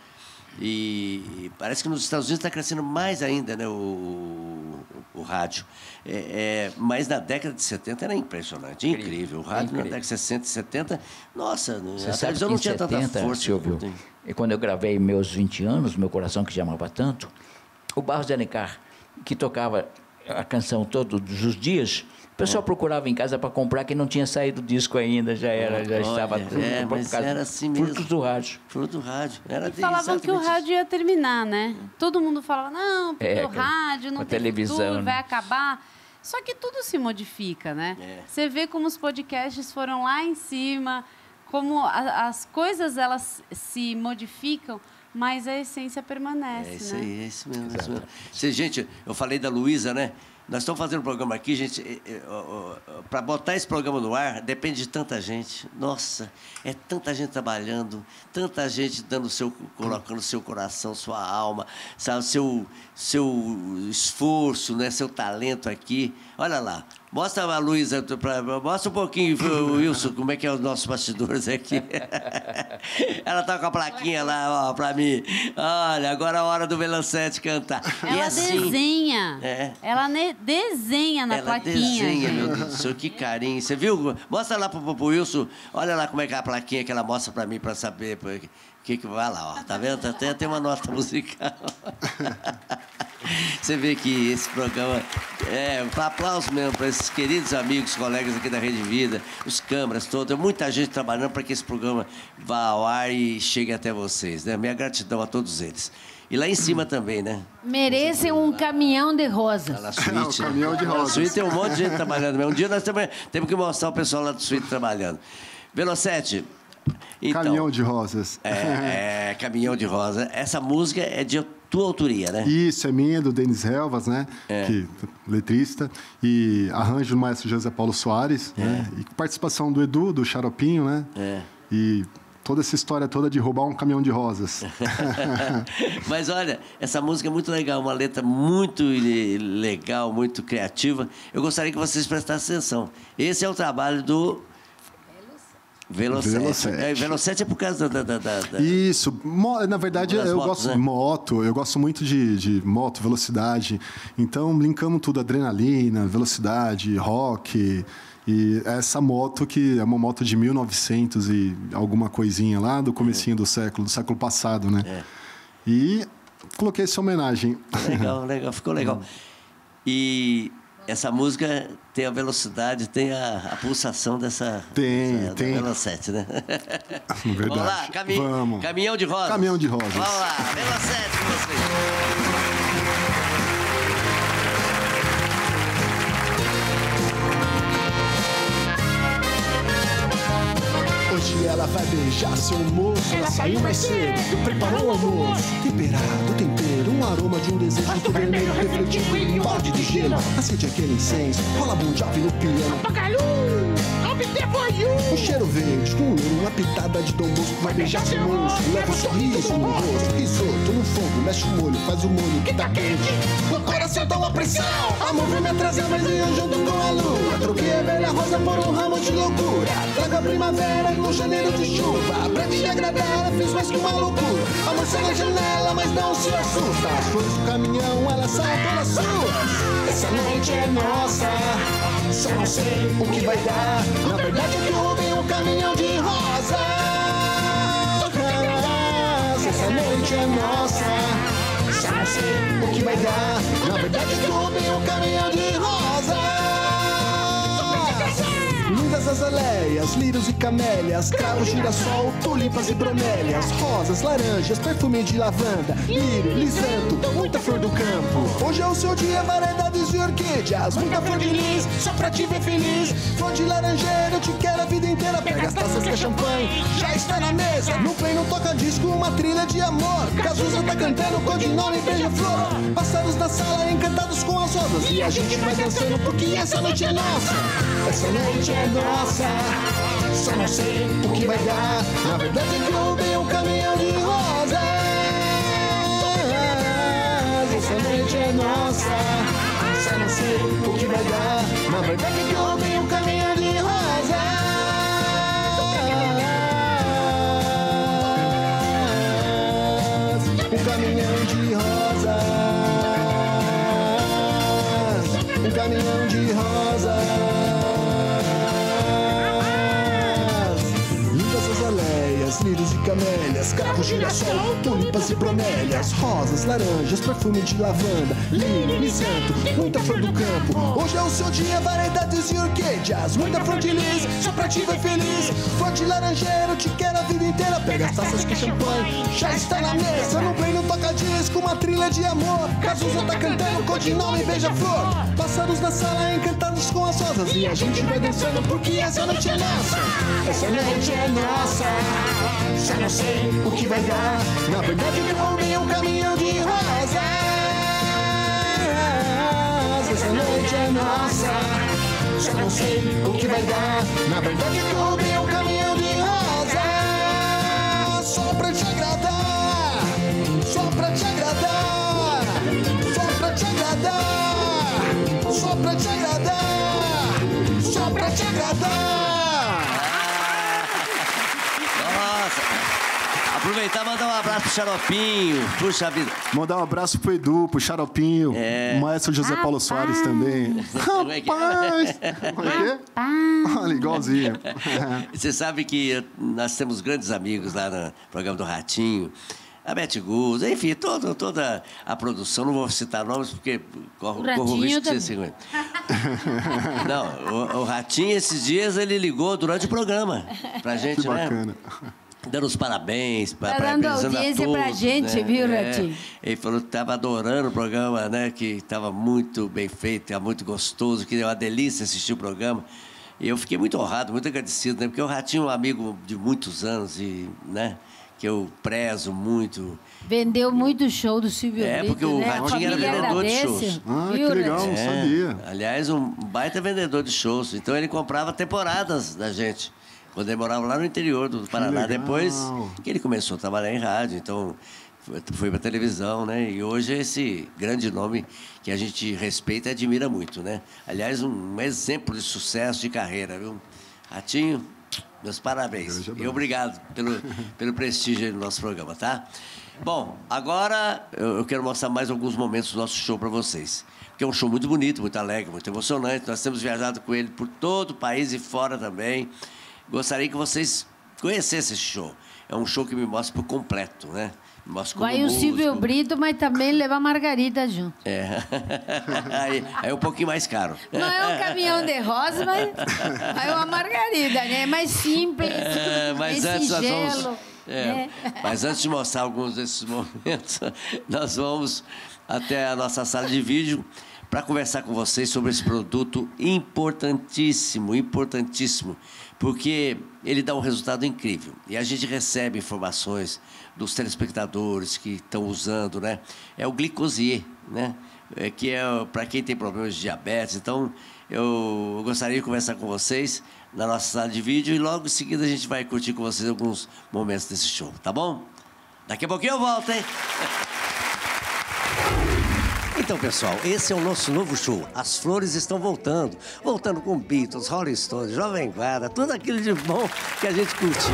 E parece que nos Estados Unidos está crescendo mais ainda, né, o rádio. Mas na década de 70 era impressionante, incrível. O rádio na década de 60 e 70, nossa, a televisão não tinha tanta força. Silvio, e quando eu gravei meus 20 anos, Meu Coração que Amava Tanto, o Barros de Alencar, que tocava a canção todos os dias, o pessoal procurava em casa para comprar, que não tinha saído o disco ainda, já estava tudo. Mas era assim mesmo. Frutos do rádio. Fruto do rádio. Era falavam que o rádio ia terminar, né? Todo mundo falava, não, porque o rádio não tem televisão, futuro, vai acabar. Só que tudo se modifica, né? Você vê como os podcasts foram lá em cima, como as coisas elas se modificam, mas a essência permanece, isso né? aí, é isso mesmo. Gente, eu falei da Luísa, né? Nós estamos fazendo um programa aqui, gente, para botar esse programa no ar, depende de tanta gente. Nossa, é tanta gente trabalhando, tanta gente colocando seu coração, sua alma, sabe, seu esforço, né, seu talento aqui. Olha lá. Mostra a Luísa, mostra um pouquinho, Wilson, como é que é os nossos bastidores aqui. Ela tá com a plaquinha lá, ó, pra mim. Olha, agora é a hora do Melancete cantar. Ela desenha. Ela desenha na plaquinha. Ela desenha, meu Deus do céu, que carinho. Você viu? Mostra lá pro Wilson. Olha lá como é que é a plaquinha que ela mostra pra mim, pra saber que vai lá, ó. Tá vendo? Até tem uma nota musical. Você vê que esse programa um aplauso mesmo para esses queridos amigos, colegas aqui da Rede Vida, os câmeras todos, muita gente trabalhando para que esse programa vá ao ar e chegue até vocês, né? Minha gratidão a todos eles. E lá em cima também, né? Merecem um caminhão de rosas. Na suíte. Um caminhão de rosas. Na suíte tem um monte de gente trabalhando. Mas um dia nós temos que mostrar o pessoal lá do suíte trabalhando. Velocete. Então, Caminhão de rosas. Caminhão de Rosa. Essa música é de tua autoria, né? Isso, é minha, do Denis Relvas, né? Letrista. E arranjo do maestro José Paulo Soares. Né? E participação do Edu, do Xaropinho, né? E toda essa história toda de roubar um caminhão de rosas. Mas olha, essa música é muito legal, uma letra muito legal, muito criativa. Eu gostaria que vocês prestassem atenção. Esse é o trabalho do... Velocete. Velocete é por causa da... Isso. Na verdade, eu motos, gosto né? de moto. Eu gosto muito de moto, velocidade. Então, linkamos tudo. Adrenalina, velocidade, rock. E essa moto que é uma moto de 1900 e alguma coisinha lá do comecinho do século passado, né? E coloquei essa homenagem. Legal. Ficou legal. E... essa música tem a velocidade, tem a pulsação dessa... Tem. Velocete, né? Verdade. Vamos lá, Vamos. Caminhão de Rosas. Caminhão de Rosas. Vamos lá, Velocete com vocês. Hoje ela vai beijar seu moço. Ela saiu mais cedo, preparou o almoço. Temperado, tempero, um aroma de um desejo muito vermelho refletido em um balde de gelo. Acende aquele incenso, rola Bon Jovi no piano. Um cheiro verde, uma pitada de Dom Bosco. Vai beijar seu moço, leva um sorriso no rosto. Risoto no fogo, mexe o molho, faz o molho que tá quente. O coração dá uma pressão, a movimento trazendo mais junto com a lua. Troquei a velha rosa por um ramo de loucura. Trago a primavera no janeiro de chuva. Pra te agradar, fiz mais que uma loucura. A moça na janela, mas não se assusta. As flores do caminhão, elas são todas suas. Essa noite é nossa, só não sei o que vai dar. Na verdade é que roubei um caminhão de rosas. Essa noite é nossa, só não sei o que vai dar. Na verdade é que roubei um caminhão de rosas. Lindas azaleias, lírios e camélias, cravos, girassol, tulipas e bromélias, rosas, laranjas, perfume de lavanda, lírio, lisanto, muita flor do campo. Hoje é o seu dia, variedades e orquídeas, muita flor de lis, só pra te ver feliz. Flor de laranjeira, eu te quero a vida inteira. Pega as taças que é champanhe, já está na mesa. No play no toca-disco, uma trilha de amor. Cazuza tá cantando, codinome e beija-flor. Pássaros na sala, encantados com as rosas. E a gente vai dançando porque essa noite é nossa. Essa noite é nossa, só não sei o que vai dar. Na verdade é que eu roubei um caminhão de rosas. Essa noite é nossa, só não sei o que vai dar. Na verdade é que eu roubei um caminhão de rosas. Um caminhão de rosas. Um caminhão de rosas. Lírios e camélias, cravos, girassol, tulipas e bromélias, rosas, laranjas, perfume de lavanda, lírio, lisanto, muita flor do campo. Hoje é o seu dia, variedades e orquídeas, muita flor de lis, só pra te ver feliz. Flor de laranjeira, eu te quero a vida inteira. Pega as taças que champanhe, já está na mesa. No play no toca-disco, uma trilha de amor. Cazuza tá cantando, codinome e beija-flor. Pássaros na sala, encantados com as rosas. E a gente vai dançando porque essa noite é nossa. Essa noite é nossa, só não sei o que vai dar. Na verdade eu roubei um caminhão de rosas. Essa noite é nossa, só não sei o que vai dar. Na verdade eu roubei um caminhão de rosas. Só pra te agradar, só pra te agradar, só pra te agradar, só pra te agradar, só pra te agradar. Aproveitar e mandar um abraço pro Xaropinho. Puxa vida. Mandar um abraço pro Edu, pro Xaropinho, o maestro José Paulo Soares também. Rapaz! Como é que é? Olha, igualzinho. Você sabe que nós temos grandes amigos lá no programa do Ratinho. A Beth Guz, enfim, toda a produção. Não vou citar nomes porque corro o risco de ser segundo. Não, o Ratinho, esses dias, ele ligou durante o programa pra gente, que bacana. dando os parabéns, Tá dando audiência pra gente, né? viu, Ratinho? Ele falou que estava adorando o programa, né? Que estava muito bem feito, estava muito gostoso, que é uma delícia assistir o programa. E eu fiquei muito honrado, muito agradecido, né? Porque o Ratinho é um amigo de muitos anos e, né? Que eu prezo muito. Vendeu muito show do Silvio Brito, porque o né? Ratinho era vendedor de shows. Ah, Viu, que legal, Ratinho? não sabia. Aliás, um baita vendedor de shows. Então ele comprava temporadas da gente. Quando ele morava lá no interior do Paraná. legal. Depois que ele começou a trabalhar em rádio, então foi para televisão, né? E hoje é esse grande nome que a gente respeita e admira muito, né? Aliás, um exemplo de sucesso de carreira, viu? Ratinho, meus parabéns. E obrigado pelo prestígio aí no nosso programa, tá? Bom, agora eu quero mostrar mais alguns momentos do nosso show para vocês. Porque é um show muito bonito, muito alegre, muito emocionante. Nós temos viajado com ele por todo o país e fora também. Gostaria que vocês conhecessem esse show. É um show que me mostra por completo, né? Me mostra como Vai o Silvio Brito, mas também leva a Margarida junto. É. aí é um pouquinho mais caro. Não é um caminhão de rosa, mas é uma Margarida, né? É mais simples, Mas mais antes nós singelo. vamos... Mas antes de mostrar alguns desses momentos, nós vamos até a nossa sala de vídeo para conversar com vocês sobre esse produto importantíssimo, porque ele dá um resultado incrível. E a gente recebe informações dos telespectadores que estão usando, né? É o Glicosier, né? Que é para quem tem problemas de diabetes. Então, eu gostaria de conversar com vocês na nossa sala de vídeo e logo em seguida a gente vai curtir com vocês alguns momentos desse show, tá bom? Daqui a pouquinho eu volto, hein? Então, pessoal, esse é o nosso novo show. As flores estão voltando. Voltando com Beatles, Rolling Stones, Jovem Guarda, tudo aquilo de bom que a gente curtiu.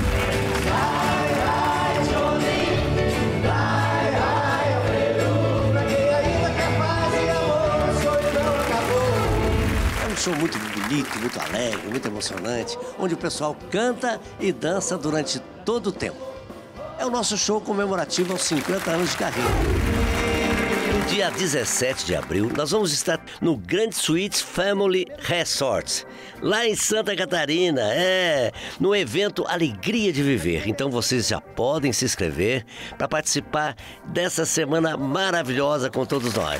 É um show muito bonito, muito alegre, muito emocionante, onde o pessoal canta e dança durante todo o tempo. É o nosso show comemorativo aos 50 anos de carreira. No dia 17 de abril, nós vamos estar no Grand Suites Family Resort, lá em Santa Catarina, no evento Alegria de Viver. Então vocês já podem se inscrever para participar dessa semana maravilhosa com todos nós.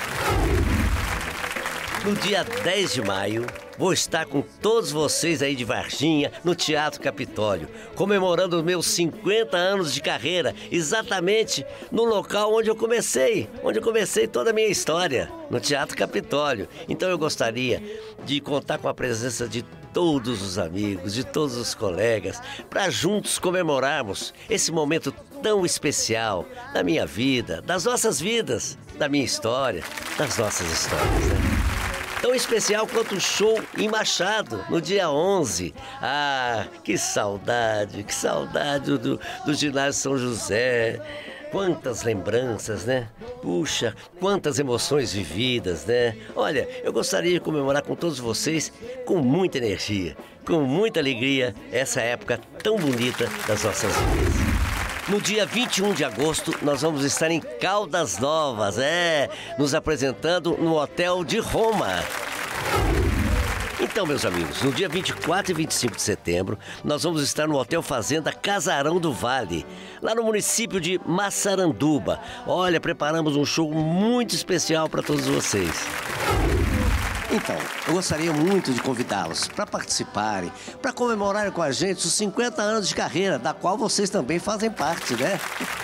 No dia 10 de maio, vou estar com todos vocês aí de Varginha, no Teatro Capitólio, comemorando os meus 50 anos de carreira, exatamente no local onde eu comecei toda a minha história, no Teatro Capitólio. Então eu gostaria de contar com a presença de todos os amigos, de todos os colegas, para juntos comemorarmos esse momento tão especial da minha vida, das nossas vidas, da minha história, das nossas histórias, né? Tão especial quanto o show em Machado, no dia 11. Ah, que saudade do ginásio São José. Quantas lembranças, né? Puxa, quantas emoções vividas, né? Olha, eu gostaria de comemorar com todos vocês com muita energia, com muita alegria, essa época tão bonita das nossas vidas. No dia 21 de agosto, nós vamos estar em Caldas Novas, nos apresentando no Hotel de Roma. Então, meus amigos, no dia 24 e 25 de setembro, nós vamos estar no Hotel Fazenda Casarão do Vale, lá no município de Massaranduba. Olha, preparamos um show muito especial para todos vocês. Então, eu gostaria muito de convidá-los para participarem, para comemorarem com a gente os 50 anos de carreira, da qual vocês também fazem parte, né?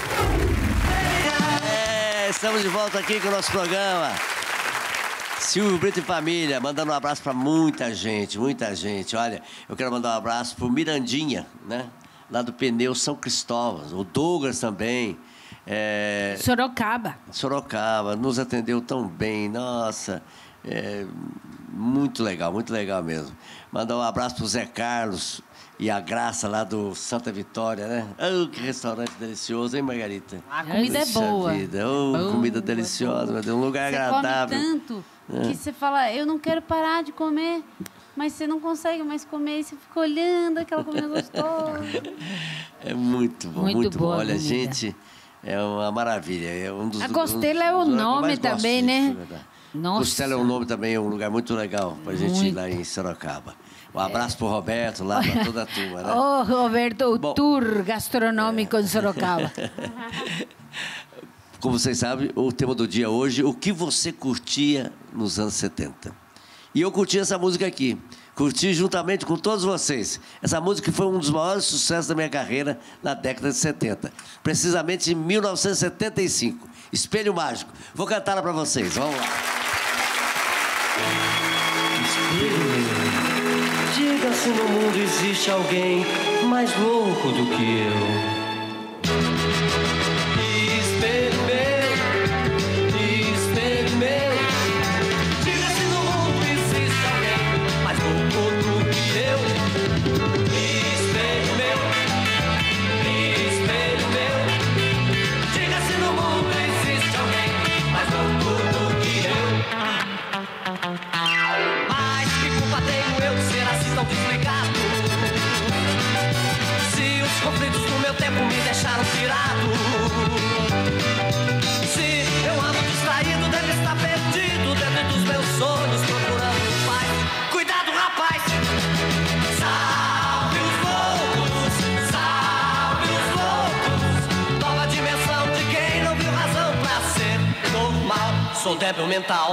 Estamos de volta aqui com o nosso programa. Silvio Brito e família, mandando um abraço para muita gente. Olha, eu quero mandar um abraço pro Mirandinha, né? Lá do Pneu São Cristóvão, o Douglas também. Sorocaba, nos atendeu tão bem, nossa... muito legal mesmo. Mandar um abraço pro Zé Carlos e a Graça lá do Santa Vitória, né? Oh, que restaurante delicioso, hein, Margarita? A comida é boa. Comida deliciosa, meu Deus, um lugar agradável. Você come tanto que você fala, eu não quero parar de comer, mas você não consegue mais comer e você fica olhando aquela comida gostosa. É muito bom, muito bom. Olha, gente, é uma maravilha. A Costela é o nome também, né? Nossa. Costela é um nome também, é um lugar muito legal pra gente ir lá em Sorocaba. Um abraço pro Roberto, lá pra toda a turma, né? Ô, Roberto, o Bom, tour gastronômico em Sorocaba. Como vocês sabem, o tema do dia hoje, o que você curtia nos anos 70. E eu curti essa música aqui. Curti juntamente com todos vocês. Essa música foi um dos maiores sucessos da minha carreira na década de 70. Precisamente em 1975. Espelho Mágico. Vou cantá-la para vocês. Vamos lá. Diga se no mundo existe alguém mais louco do que eu. Espelho meu, diga se no mundo existe alguém mais louco do que eu. Espelho meu, diga se no mundo existe alguém mais louco do que eu. Mas que culpa tenho eu de ser assim tão desligado? Se os conflitos do meu tempo me deixaram pirado, se eu ando distraído, deve estar perdido dentro dos meus sonhos, procurando paz. Cuidado, rapaz! Salve os loucos, nova dimensão de quem não viu razão pra ser normal. Sou débil mental.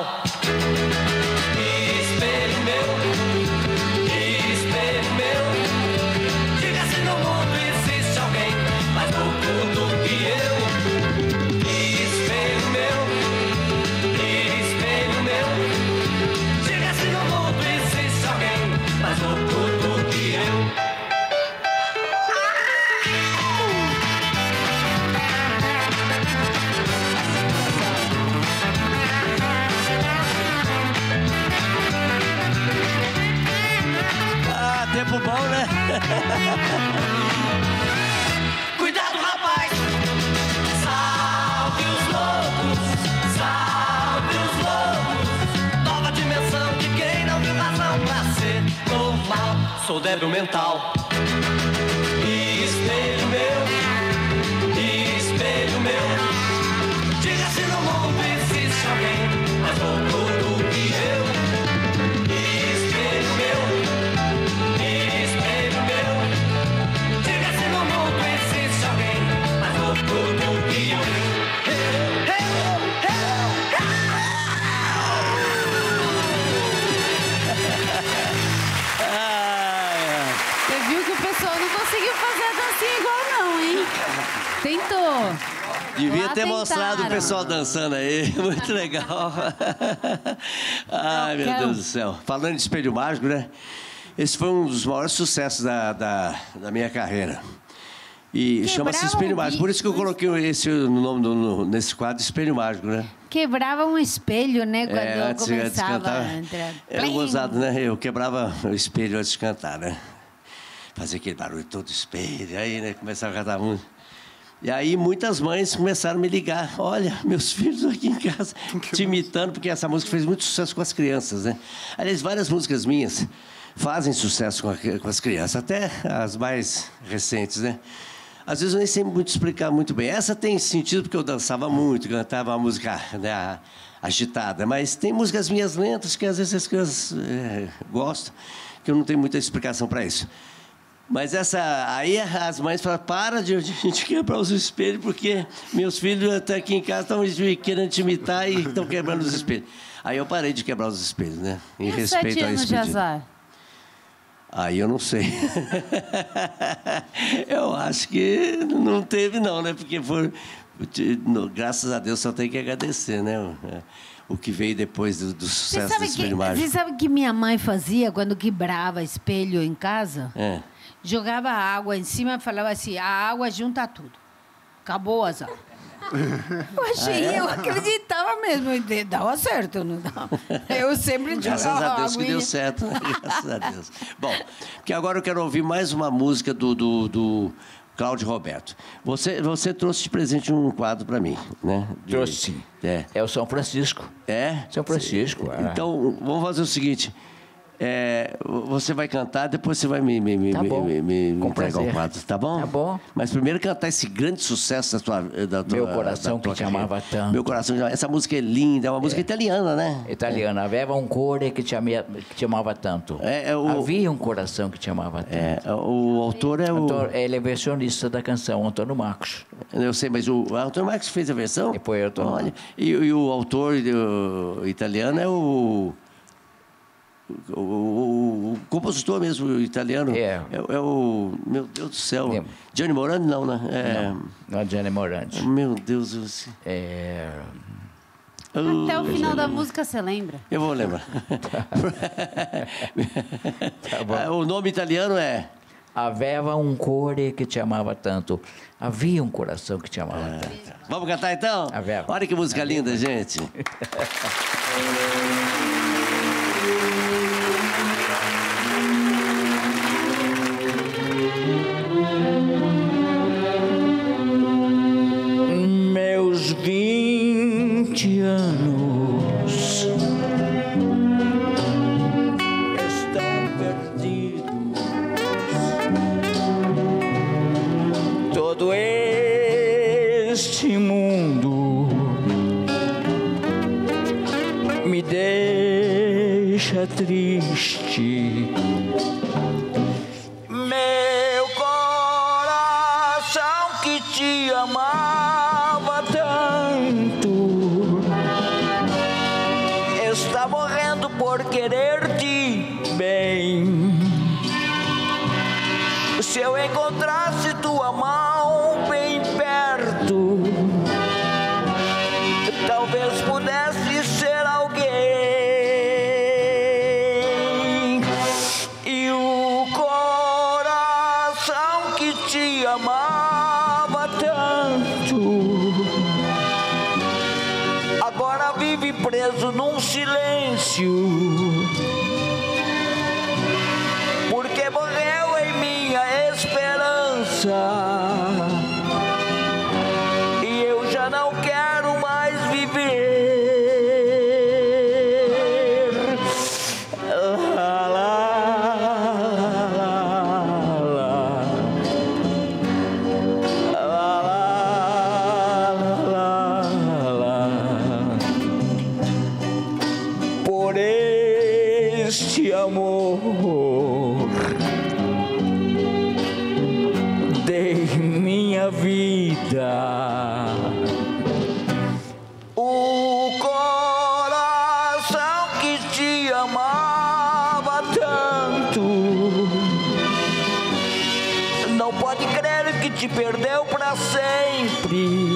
Espelho meu, diga se no mundo existe alguém mais louco do que eu. Espelho meu, diga se no mundo existe alguém mais louco do que eu. Ah, tempo bom, né? Cuidado, rapaz! Salve os loucos, nova dimensão de quem não viu razão pra ser normal. Sou débil mental. Espelho meu, diga se no mundo existe alguém mais louco do que eu. Espelho meu, diga se no mundo existe alguém mais louco do que eu. Você viu que o pessoal não conseguiu fazer a dancinha igual não, hein? Tentou. Devia Lá ter mostrado o tentaram. pessoal dançando aí. Muito legal. Ai, meu Deus do céu. Falando de Espelho Mágico, né? Esse foi um dos maiores sucessos da minha carreira. E chama-se Espelho Mágico. Por isso que eu coloquei esse nome nesse quadro, Espelho Mágico, né? Quebrava um espelho, né? Quando eu antes de começava cantar. a entrar. Era gozado, né? Eu quebrava o espelho antes de cantar, né? Fazia aquele barulho todo espelho. Aí, né? Começava a cantar muito. E aí muitas mães começaram a me ligar. Olha, meus filhos aqui em casa te imitando, porque essa música fez muito sucesso com as crianças, né? Aliás, várias músicas minhas fazem sucesso com as crianças, até as mais recentes, né? Às vezes eu nem sei muito explicar muito bem. Essa tem sentido porque eu dançava muito, cantava uma música, né, agitada, mas tem músicas minhas lentas que às vezes as crianças gostam, que eu não tenho muita explicação para isso. Mas aí as mães falam, para de quebrar os espelhos, porque meus filhos até aqui em casa estão querendo te imitar e estão quebrando os espelhos. Aí eu parei de quebrar os espelhos, né? Em respeito a isso. 7 anos de azar. Aí eu não sei. Eu acho que não teve não, né? Porque graças a Deus só tem que agradecer, né? O que veio depois do sucesso do Espelho Mágico. Você sabe o que minha mãe fazia quando quebrava espelho em casa? Jogava água em cima e falava assim, a água junta tudo. Acabou o azar. Eu acreditava mesmo, e dava certo, não dava. Eu sempre jogava Graças a Deus água que deu certo, né? Graças a Deus. Bom, porque agora eu quero ouvir mais uma música do Cláudio Roberto. Você trouxe de presente um quadro para mim, né? Trouxe sim. É o São Francisco. É? São Francisco. Então, vamos fazer o seguinte. Você vai cantar, depois você vai me entregar o quadro, tá bom? Tá bom. Mas primeiro cantar esse grande sucesso da tua Meu coração que te amava tanto. Meu coração, essa música é linda, é uma música italiana, né? Italiana. Aveva um cuore que te amava tanto. Havia um coração que te amava tanto. O autor é o... Ele é versionista da canção, Antônio Marcos. Eu sei, mas o Antônio Marcos fez a versão? Depois eu tô... Olha, e o autor italiano é o compositor mesmo, italiano. É o... Meu Deus do céu. Gianni Morandi, não, né? Não é Gianni Morandi. Meu Deus. Até o final da música você lembra? Eu vou lembrar. Tá bom. O nome italiano é... Aveva um cuore que te amava tanto. Havia um coração que te amava tanto. Vamos cantar então? Aveva. Olha que música linda, gente. Meus 20 anos estão perdidos. Todo este mundo me deixa triste. Meu coração que te amava tanto está morrendo por querer-te bem. Se eu encontrasse tua mão bem perto, talvez pudesse ser alguém. E o coração que te amava tanto agora vive preso num silêncio, porque morreu em minha esperança. E eu já não quero mais viver. Lá, por este amor dei minha vida. O coração que te amava tanto não pode crer que te perdeu para sempre.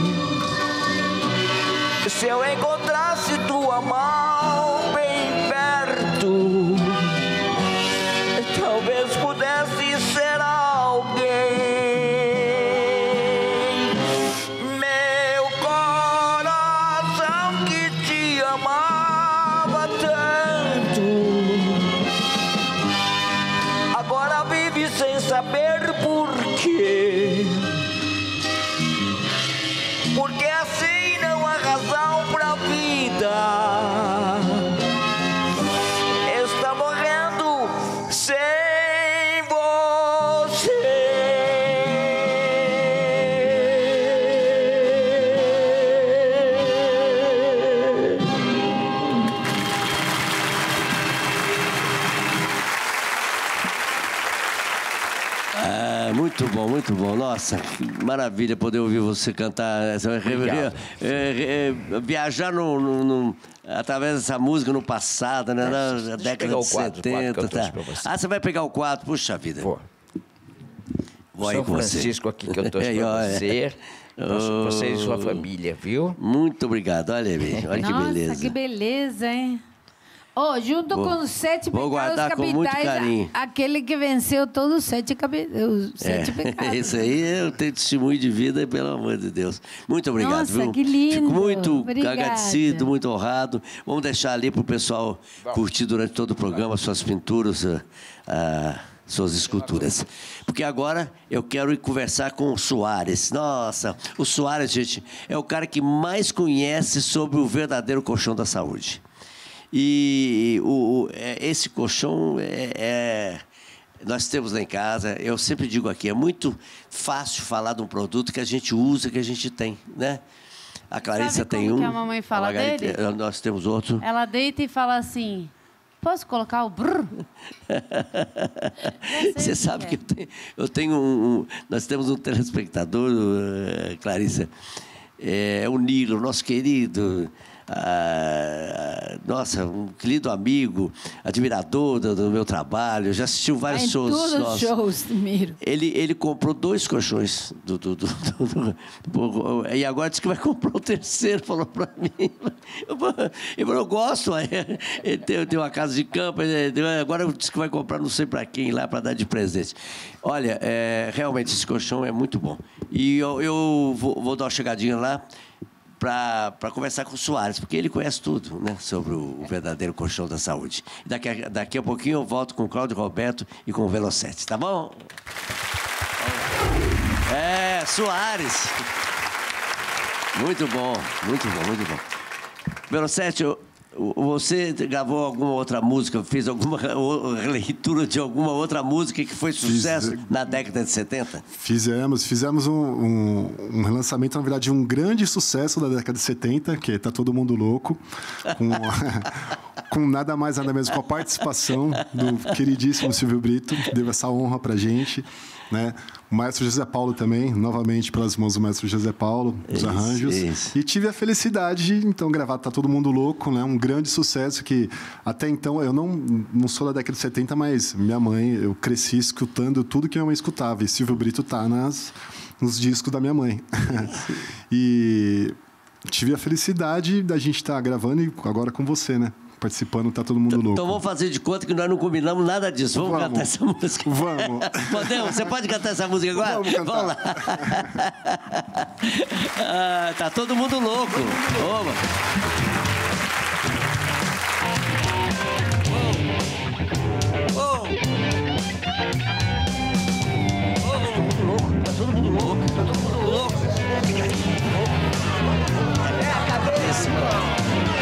Se eu encontrasse tua mão bem perto, talvez pudesse ser alguém. Meu coração que te amava tanto agora vive sem saber por quê. Porque assim não há razão pra vida. Está morrendo sem você. Muito bom, muito bom. Nossa, que maravilha poder ouvir você cantar. Viajar através dessa música no passado, né? Na década de 70. Tá. Você vai pegar o quadro? Puxa vida. Vou. Vou aí São com você. Francisco aqui que eu trouxe para você. Você e sua família, viu? Muito obrigado. Olha aí, olha que beleza. Nossa, que beleza, hein? Junto com os 7 vou pecados guardar capitais, com muito carinho. aquele que venceu todos os 7 pecados. Isso aí eu tenho testemunho de vida, pelo amor de Deus. Muito obrigado, Nossa, viu? que lindo. Fico muito Obrigada. agradecido, muito honrado. Vamos deixar ali para o pessoal curtir durante todo o programa suas pinturas, suas esculturas. Porque agora eu quero ir conversar com o Soares. Nossa, o Soares, gente, é o cara que mais conhece sobre o verdadeiro colchão da saúde. E esse colchão nós temos lá em casa, eu sempre digo aqui, é muito fácil falar de um produto que a gente usa, que a gente tem, né? A Clarissa tem um. Que a mamãe fala dele? Nós temos outro. Ela deita e fala assim: posso colocar o brrr? Você sabe que eu tenho nós temos um telespectador, Clarissa, o Nilo, nosso querido. Nossa, um querido amigo, admirador do meu trabalho, já assistiu vários shows. Todos os shows, Miro. Ele comprou 2 colchões e agora disse que vai comprar o 3º, falou para mim. Eu gosto, ele tem uma casa de campo, agora disse que vai comprar não sei para quem lá para dar de presente. Olha, realmente esse colchão é muito bom. E eu vou dar uma chegadinha lá para conversar com o Soares, porque ele conhece tudo, né, sobre o verdadeiro colchão da saúde. Daqui a pouquinho eu volto com o Cláudio Roberto e com o Velocete, tá bom? Soares. Muito bom, muito bom, muito bom. Velocete, você gravou alguma outra música, fez alguma leitura de alguma outra música que foi sucesso na década de 70? Fizemos um relançamento, na verdade, um grande sucesso da década de 70, que é Tá Todo Mundo Louco, com nada mais, nada menos com a participação do queridíssimo Silvio Brito, que deu essa honra pra gente, né? O maestro José Paulo também, novamente pelas mãos do maestro José Paulo, os arranjos. Isso. E tive a felicidade de, então, gravar Tá Todo Mundo Louco, né? Um grande sucesso que, até então, eu não sou da década de 70, mas minha mãe, eu cresci escutando tudo que minha mãe escutava. E Silvio Brito tá nos discos da minha mãe. E tive a felicidade da gente estar gravando e agora com você, né? Participando, Tá Todo Mundo Louco. Então vamos fazer de conta que nós não combinamos nada disso. Vamos cantar essa música. Vamos. Podemos? Você pode cantar essa música agora? Vamos cantar. Vamos lá. Tá todo mundo louco. Oba. Tá todo mundo louco. Tá todo mundo louco. É a cabeça, mano.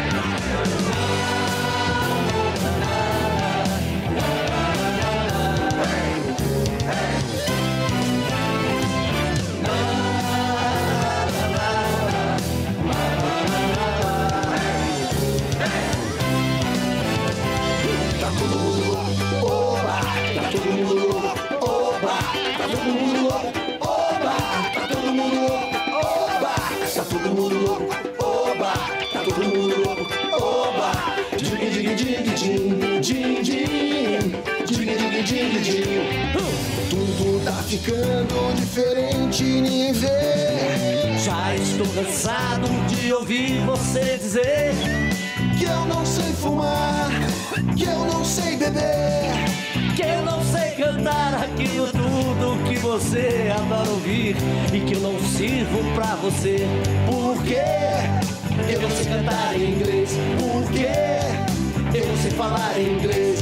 Tudo tá ficando diferente, ninguém vê. Já estou cansado de ouvir você dizer que eu não sei fumar, que eu não sei beber, que eu não sei cantar aquilo tudo que você adora ouvir e que eu não sirvo pra você. Por quê? Eu não sei cantar em inglês. Por quê? Eu não sei falar em inglês.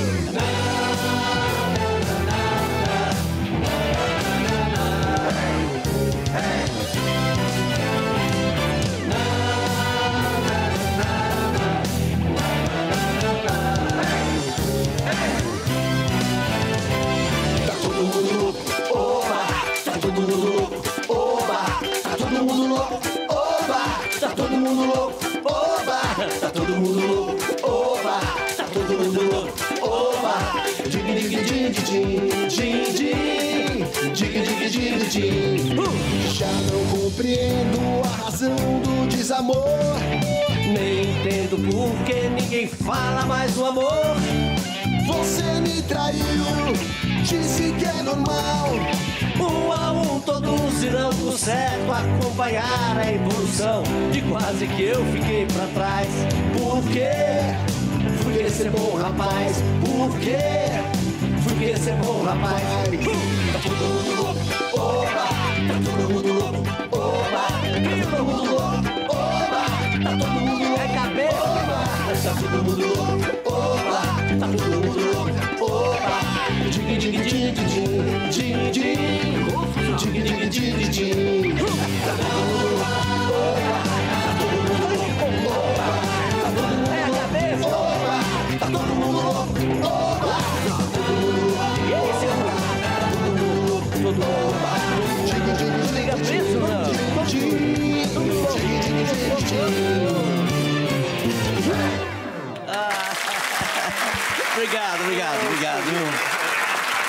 Já não compreendo a razão do desamor, nem entendo por que ninguém fala mais do amor. Você me traiu, disse que é normal. Um a um todos irão pro certo acompanhar a evolução de quase que eu fiquei pra trás. Por quê? Fui querer ser bom rapaz. Por quê? Fui querer ser bom rapaz. Tá todo mundo louco, oba. Tá todo mundo louco, oba. Tá todo mundo louco, oba. Tá todo mundo louco, é cabeça, oba. Tá todo mundo louco, oba. Tá todo mundo louco, oba. Dig, dig, dig, dig, dig, dig. Dig, dig, dig, dig. Tá todo mundo louco, oba. Tá todo mundo louco, oba. Tá todo mundo louco, é cabeça.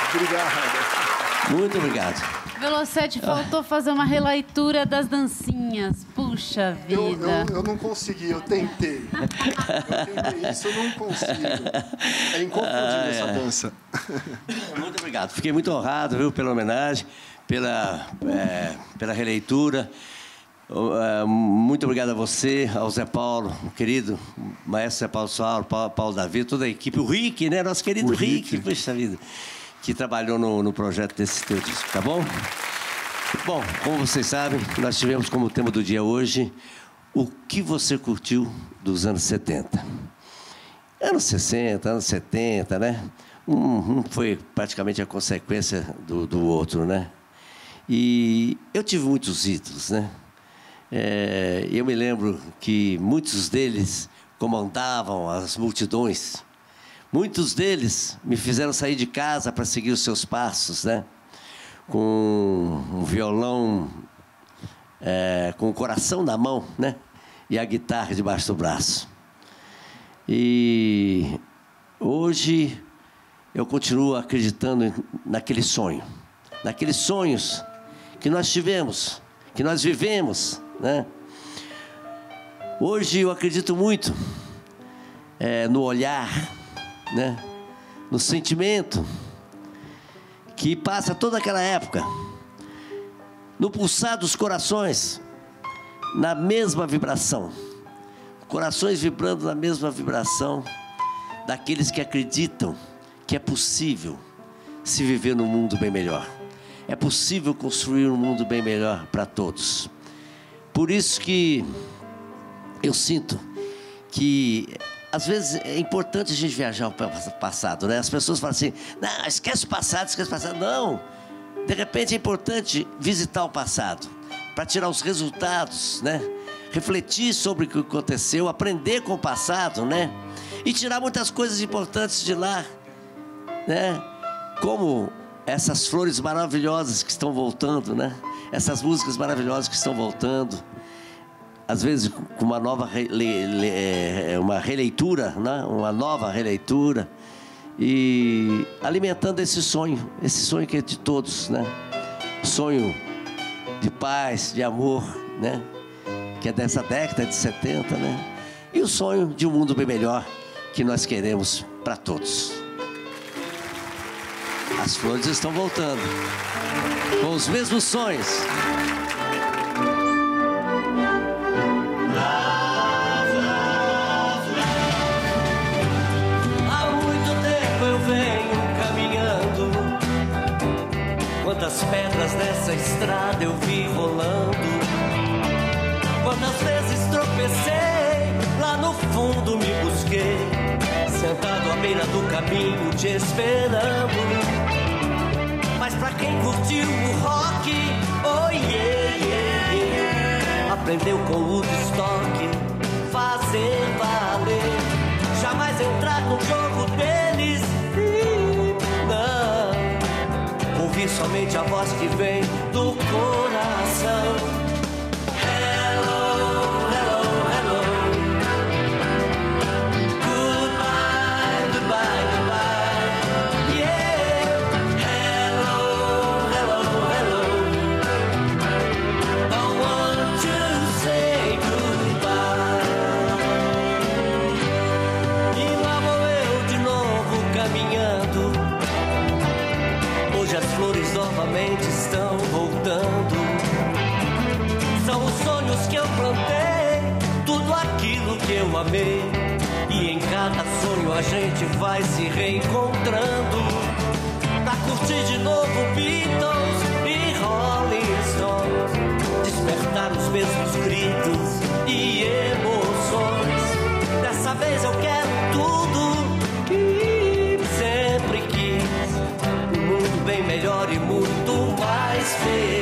Obrigado. Muito obrigado. Velocetti, faltou fazer uma releitura das dancinhas. Puxa vida. Eu não consegui, eu tentei. Isso eu não consigo. É inconfundível essa dança. Muito obrigado. Fiquei muito honrado, viu, pela homenagem, pela releitura. Muito obrigado a você, ao Zé Paulo, o querido maestro Zé Paulo Saulo, Paulo Davi, toda a equipe, o Rick, né? Nosso querido Rick, puxa vida, que trabalhou no projeto desse teu disco, tá bom? Bom, como vocês sabem, nós tivemos como tema do dia hoje o que você curtiu dos anos 70. Anos 60, anos 70, né? Um foi praticamente a consequência do outro, né? E eu tive muitos ídolos, né? Eu me lembro que muitos deles comandavam as multidões. Muitos deles me fizeram sair de casa para seguir os seus passos, né? Com um violão, com o coração na mão, né? E a guitarra debaixo do braço. E hoje eu continuo acreditando naquele sonho, naqueles sonhos que nós tivemos, que nós vivemos, né? Hoje eu acredito muito no olhar, né? No sentimento que passa toda aquela época, no pulsar dos corações, na mesma vibração, corações vibrando na mesma vibração daqueles que acreditam que é possível se viver num mundo bem melhor. É possível construir um mundo bem melhor para todos. Por isso que eu sinto que, às vezes, é importante a gente viajar para o passado, né? As pessoas falam assim, não, esquece o passado, esquece o passado. Não, de repente é importante visitar o passado, para tirar os resultados, né? Refletir sobre o que aconteceu, aprender com o passado, né? E tirar muitas coisas importantes de lá, né? Como essas flores maravilhosas que estão voltando, né? Essas músicas maravilhosas que estão voltando, às vezes com uma nova uma releitura, né? Uma nova releitura, e alimentando esse sonho que é de todos, né? Sonho de paz, de amor, né? Que é dessa década de 70, né? E o sonho de um mundo bem melhor que nós queremos para todos. As flores estão voltando com os mesmos sonhos. Há muito tempo eu venho caminhando, quantas pedras nessa estrada eu vi rolando, quantas vezes tropecei, lá no fundo me busquei, sentado à beira do caminho te esperando. Mas pra quem curtiu o rock, oh yeah, yeah, yeah, aprendeu com o Woodstock fazer valer, jamais entrar no jogo deles, não, ouvir somente a voz que vem do coração. Estão voltando, são os sonhos que eu plantei, tudo aquilo que eu amei, e em cada sonho a gente vai se reencontrando, pra curtir de novo Beatles e Rolling Stones, despertar os mesmos gritos e emoções. Dessa vez eu quero tudo que sempre quis, um mundo bem melhor e muito mais feliz.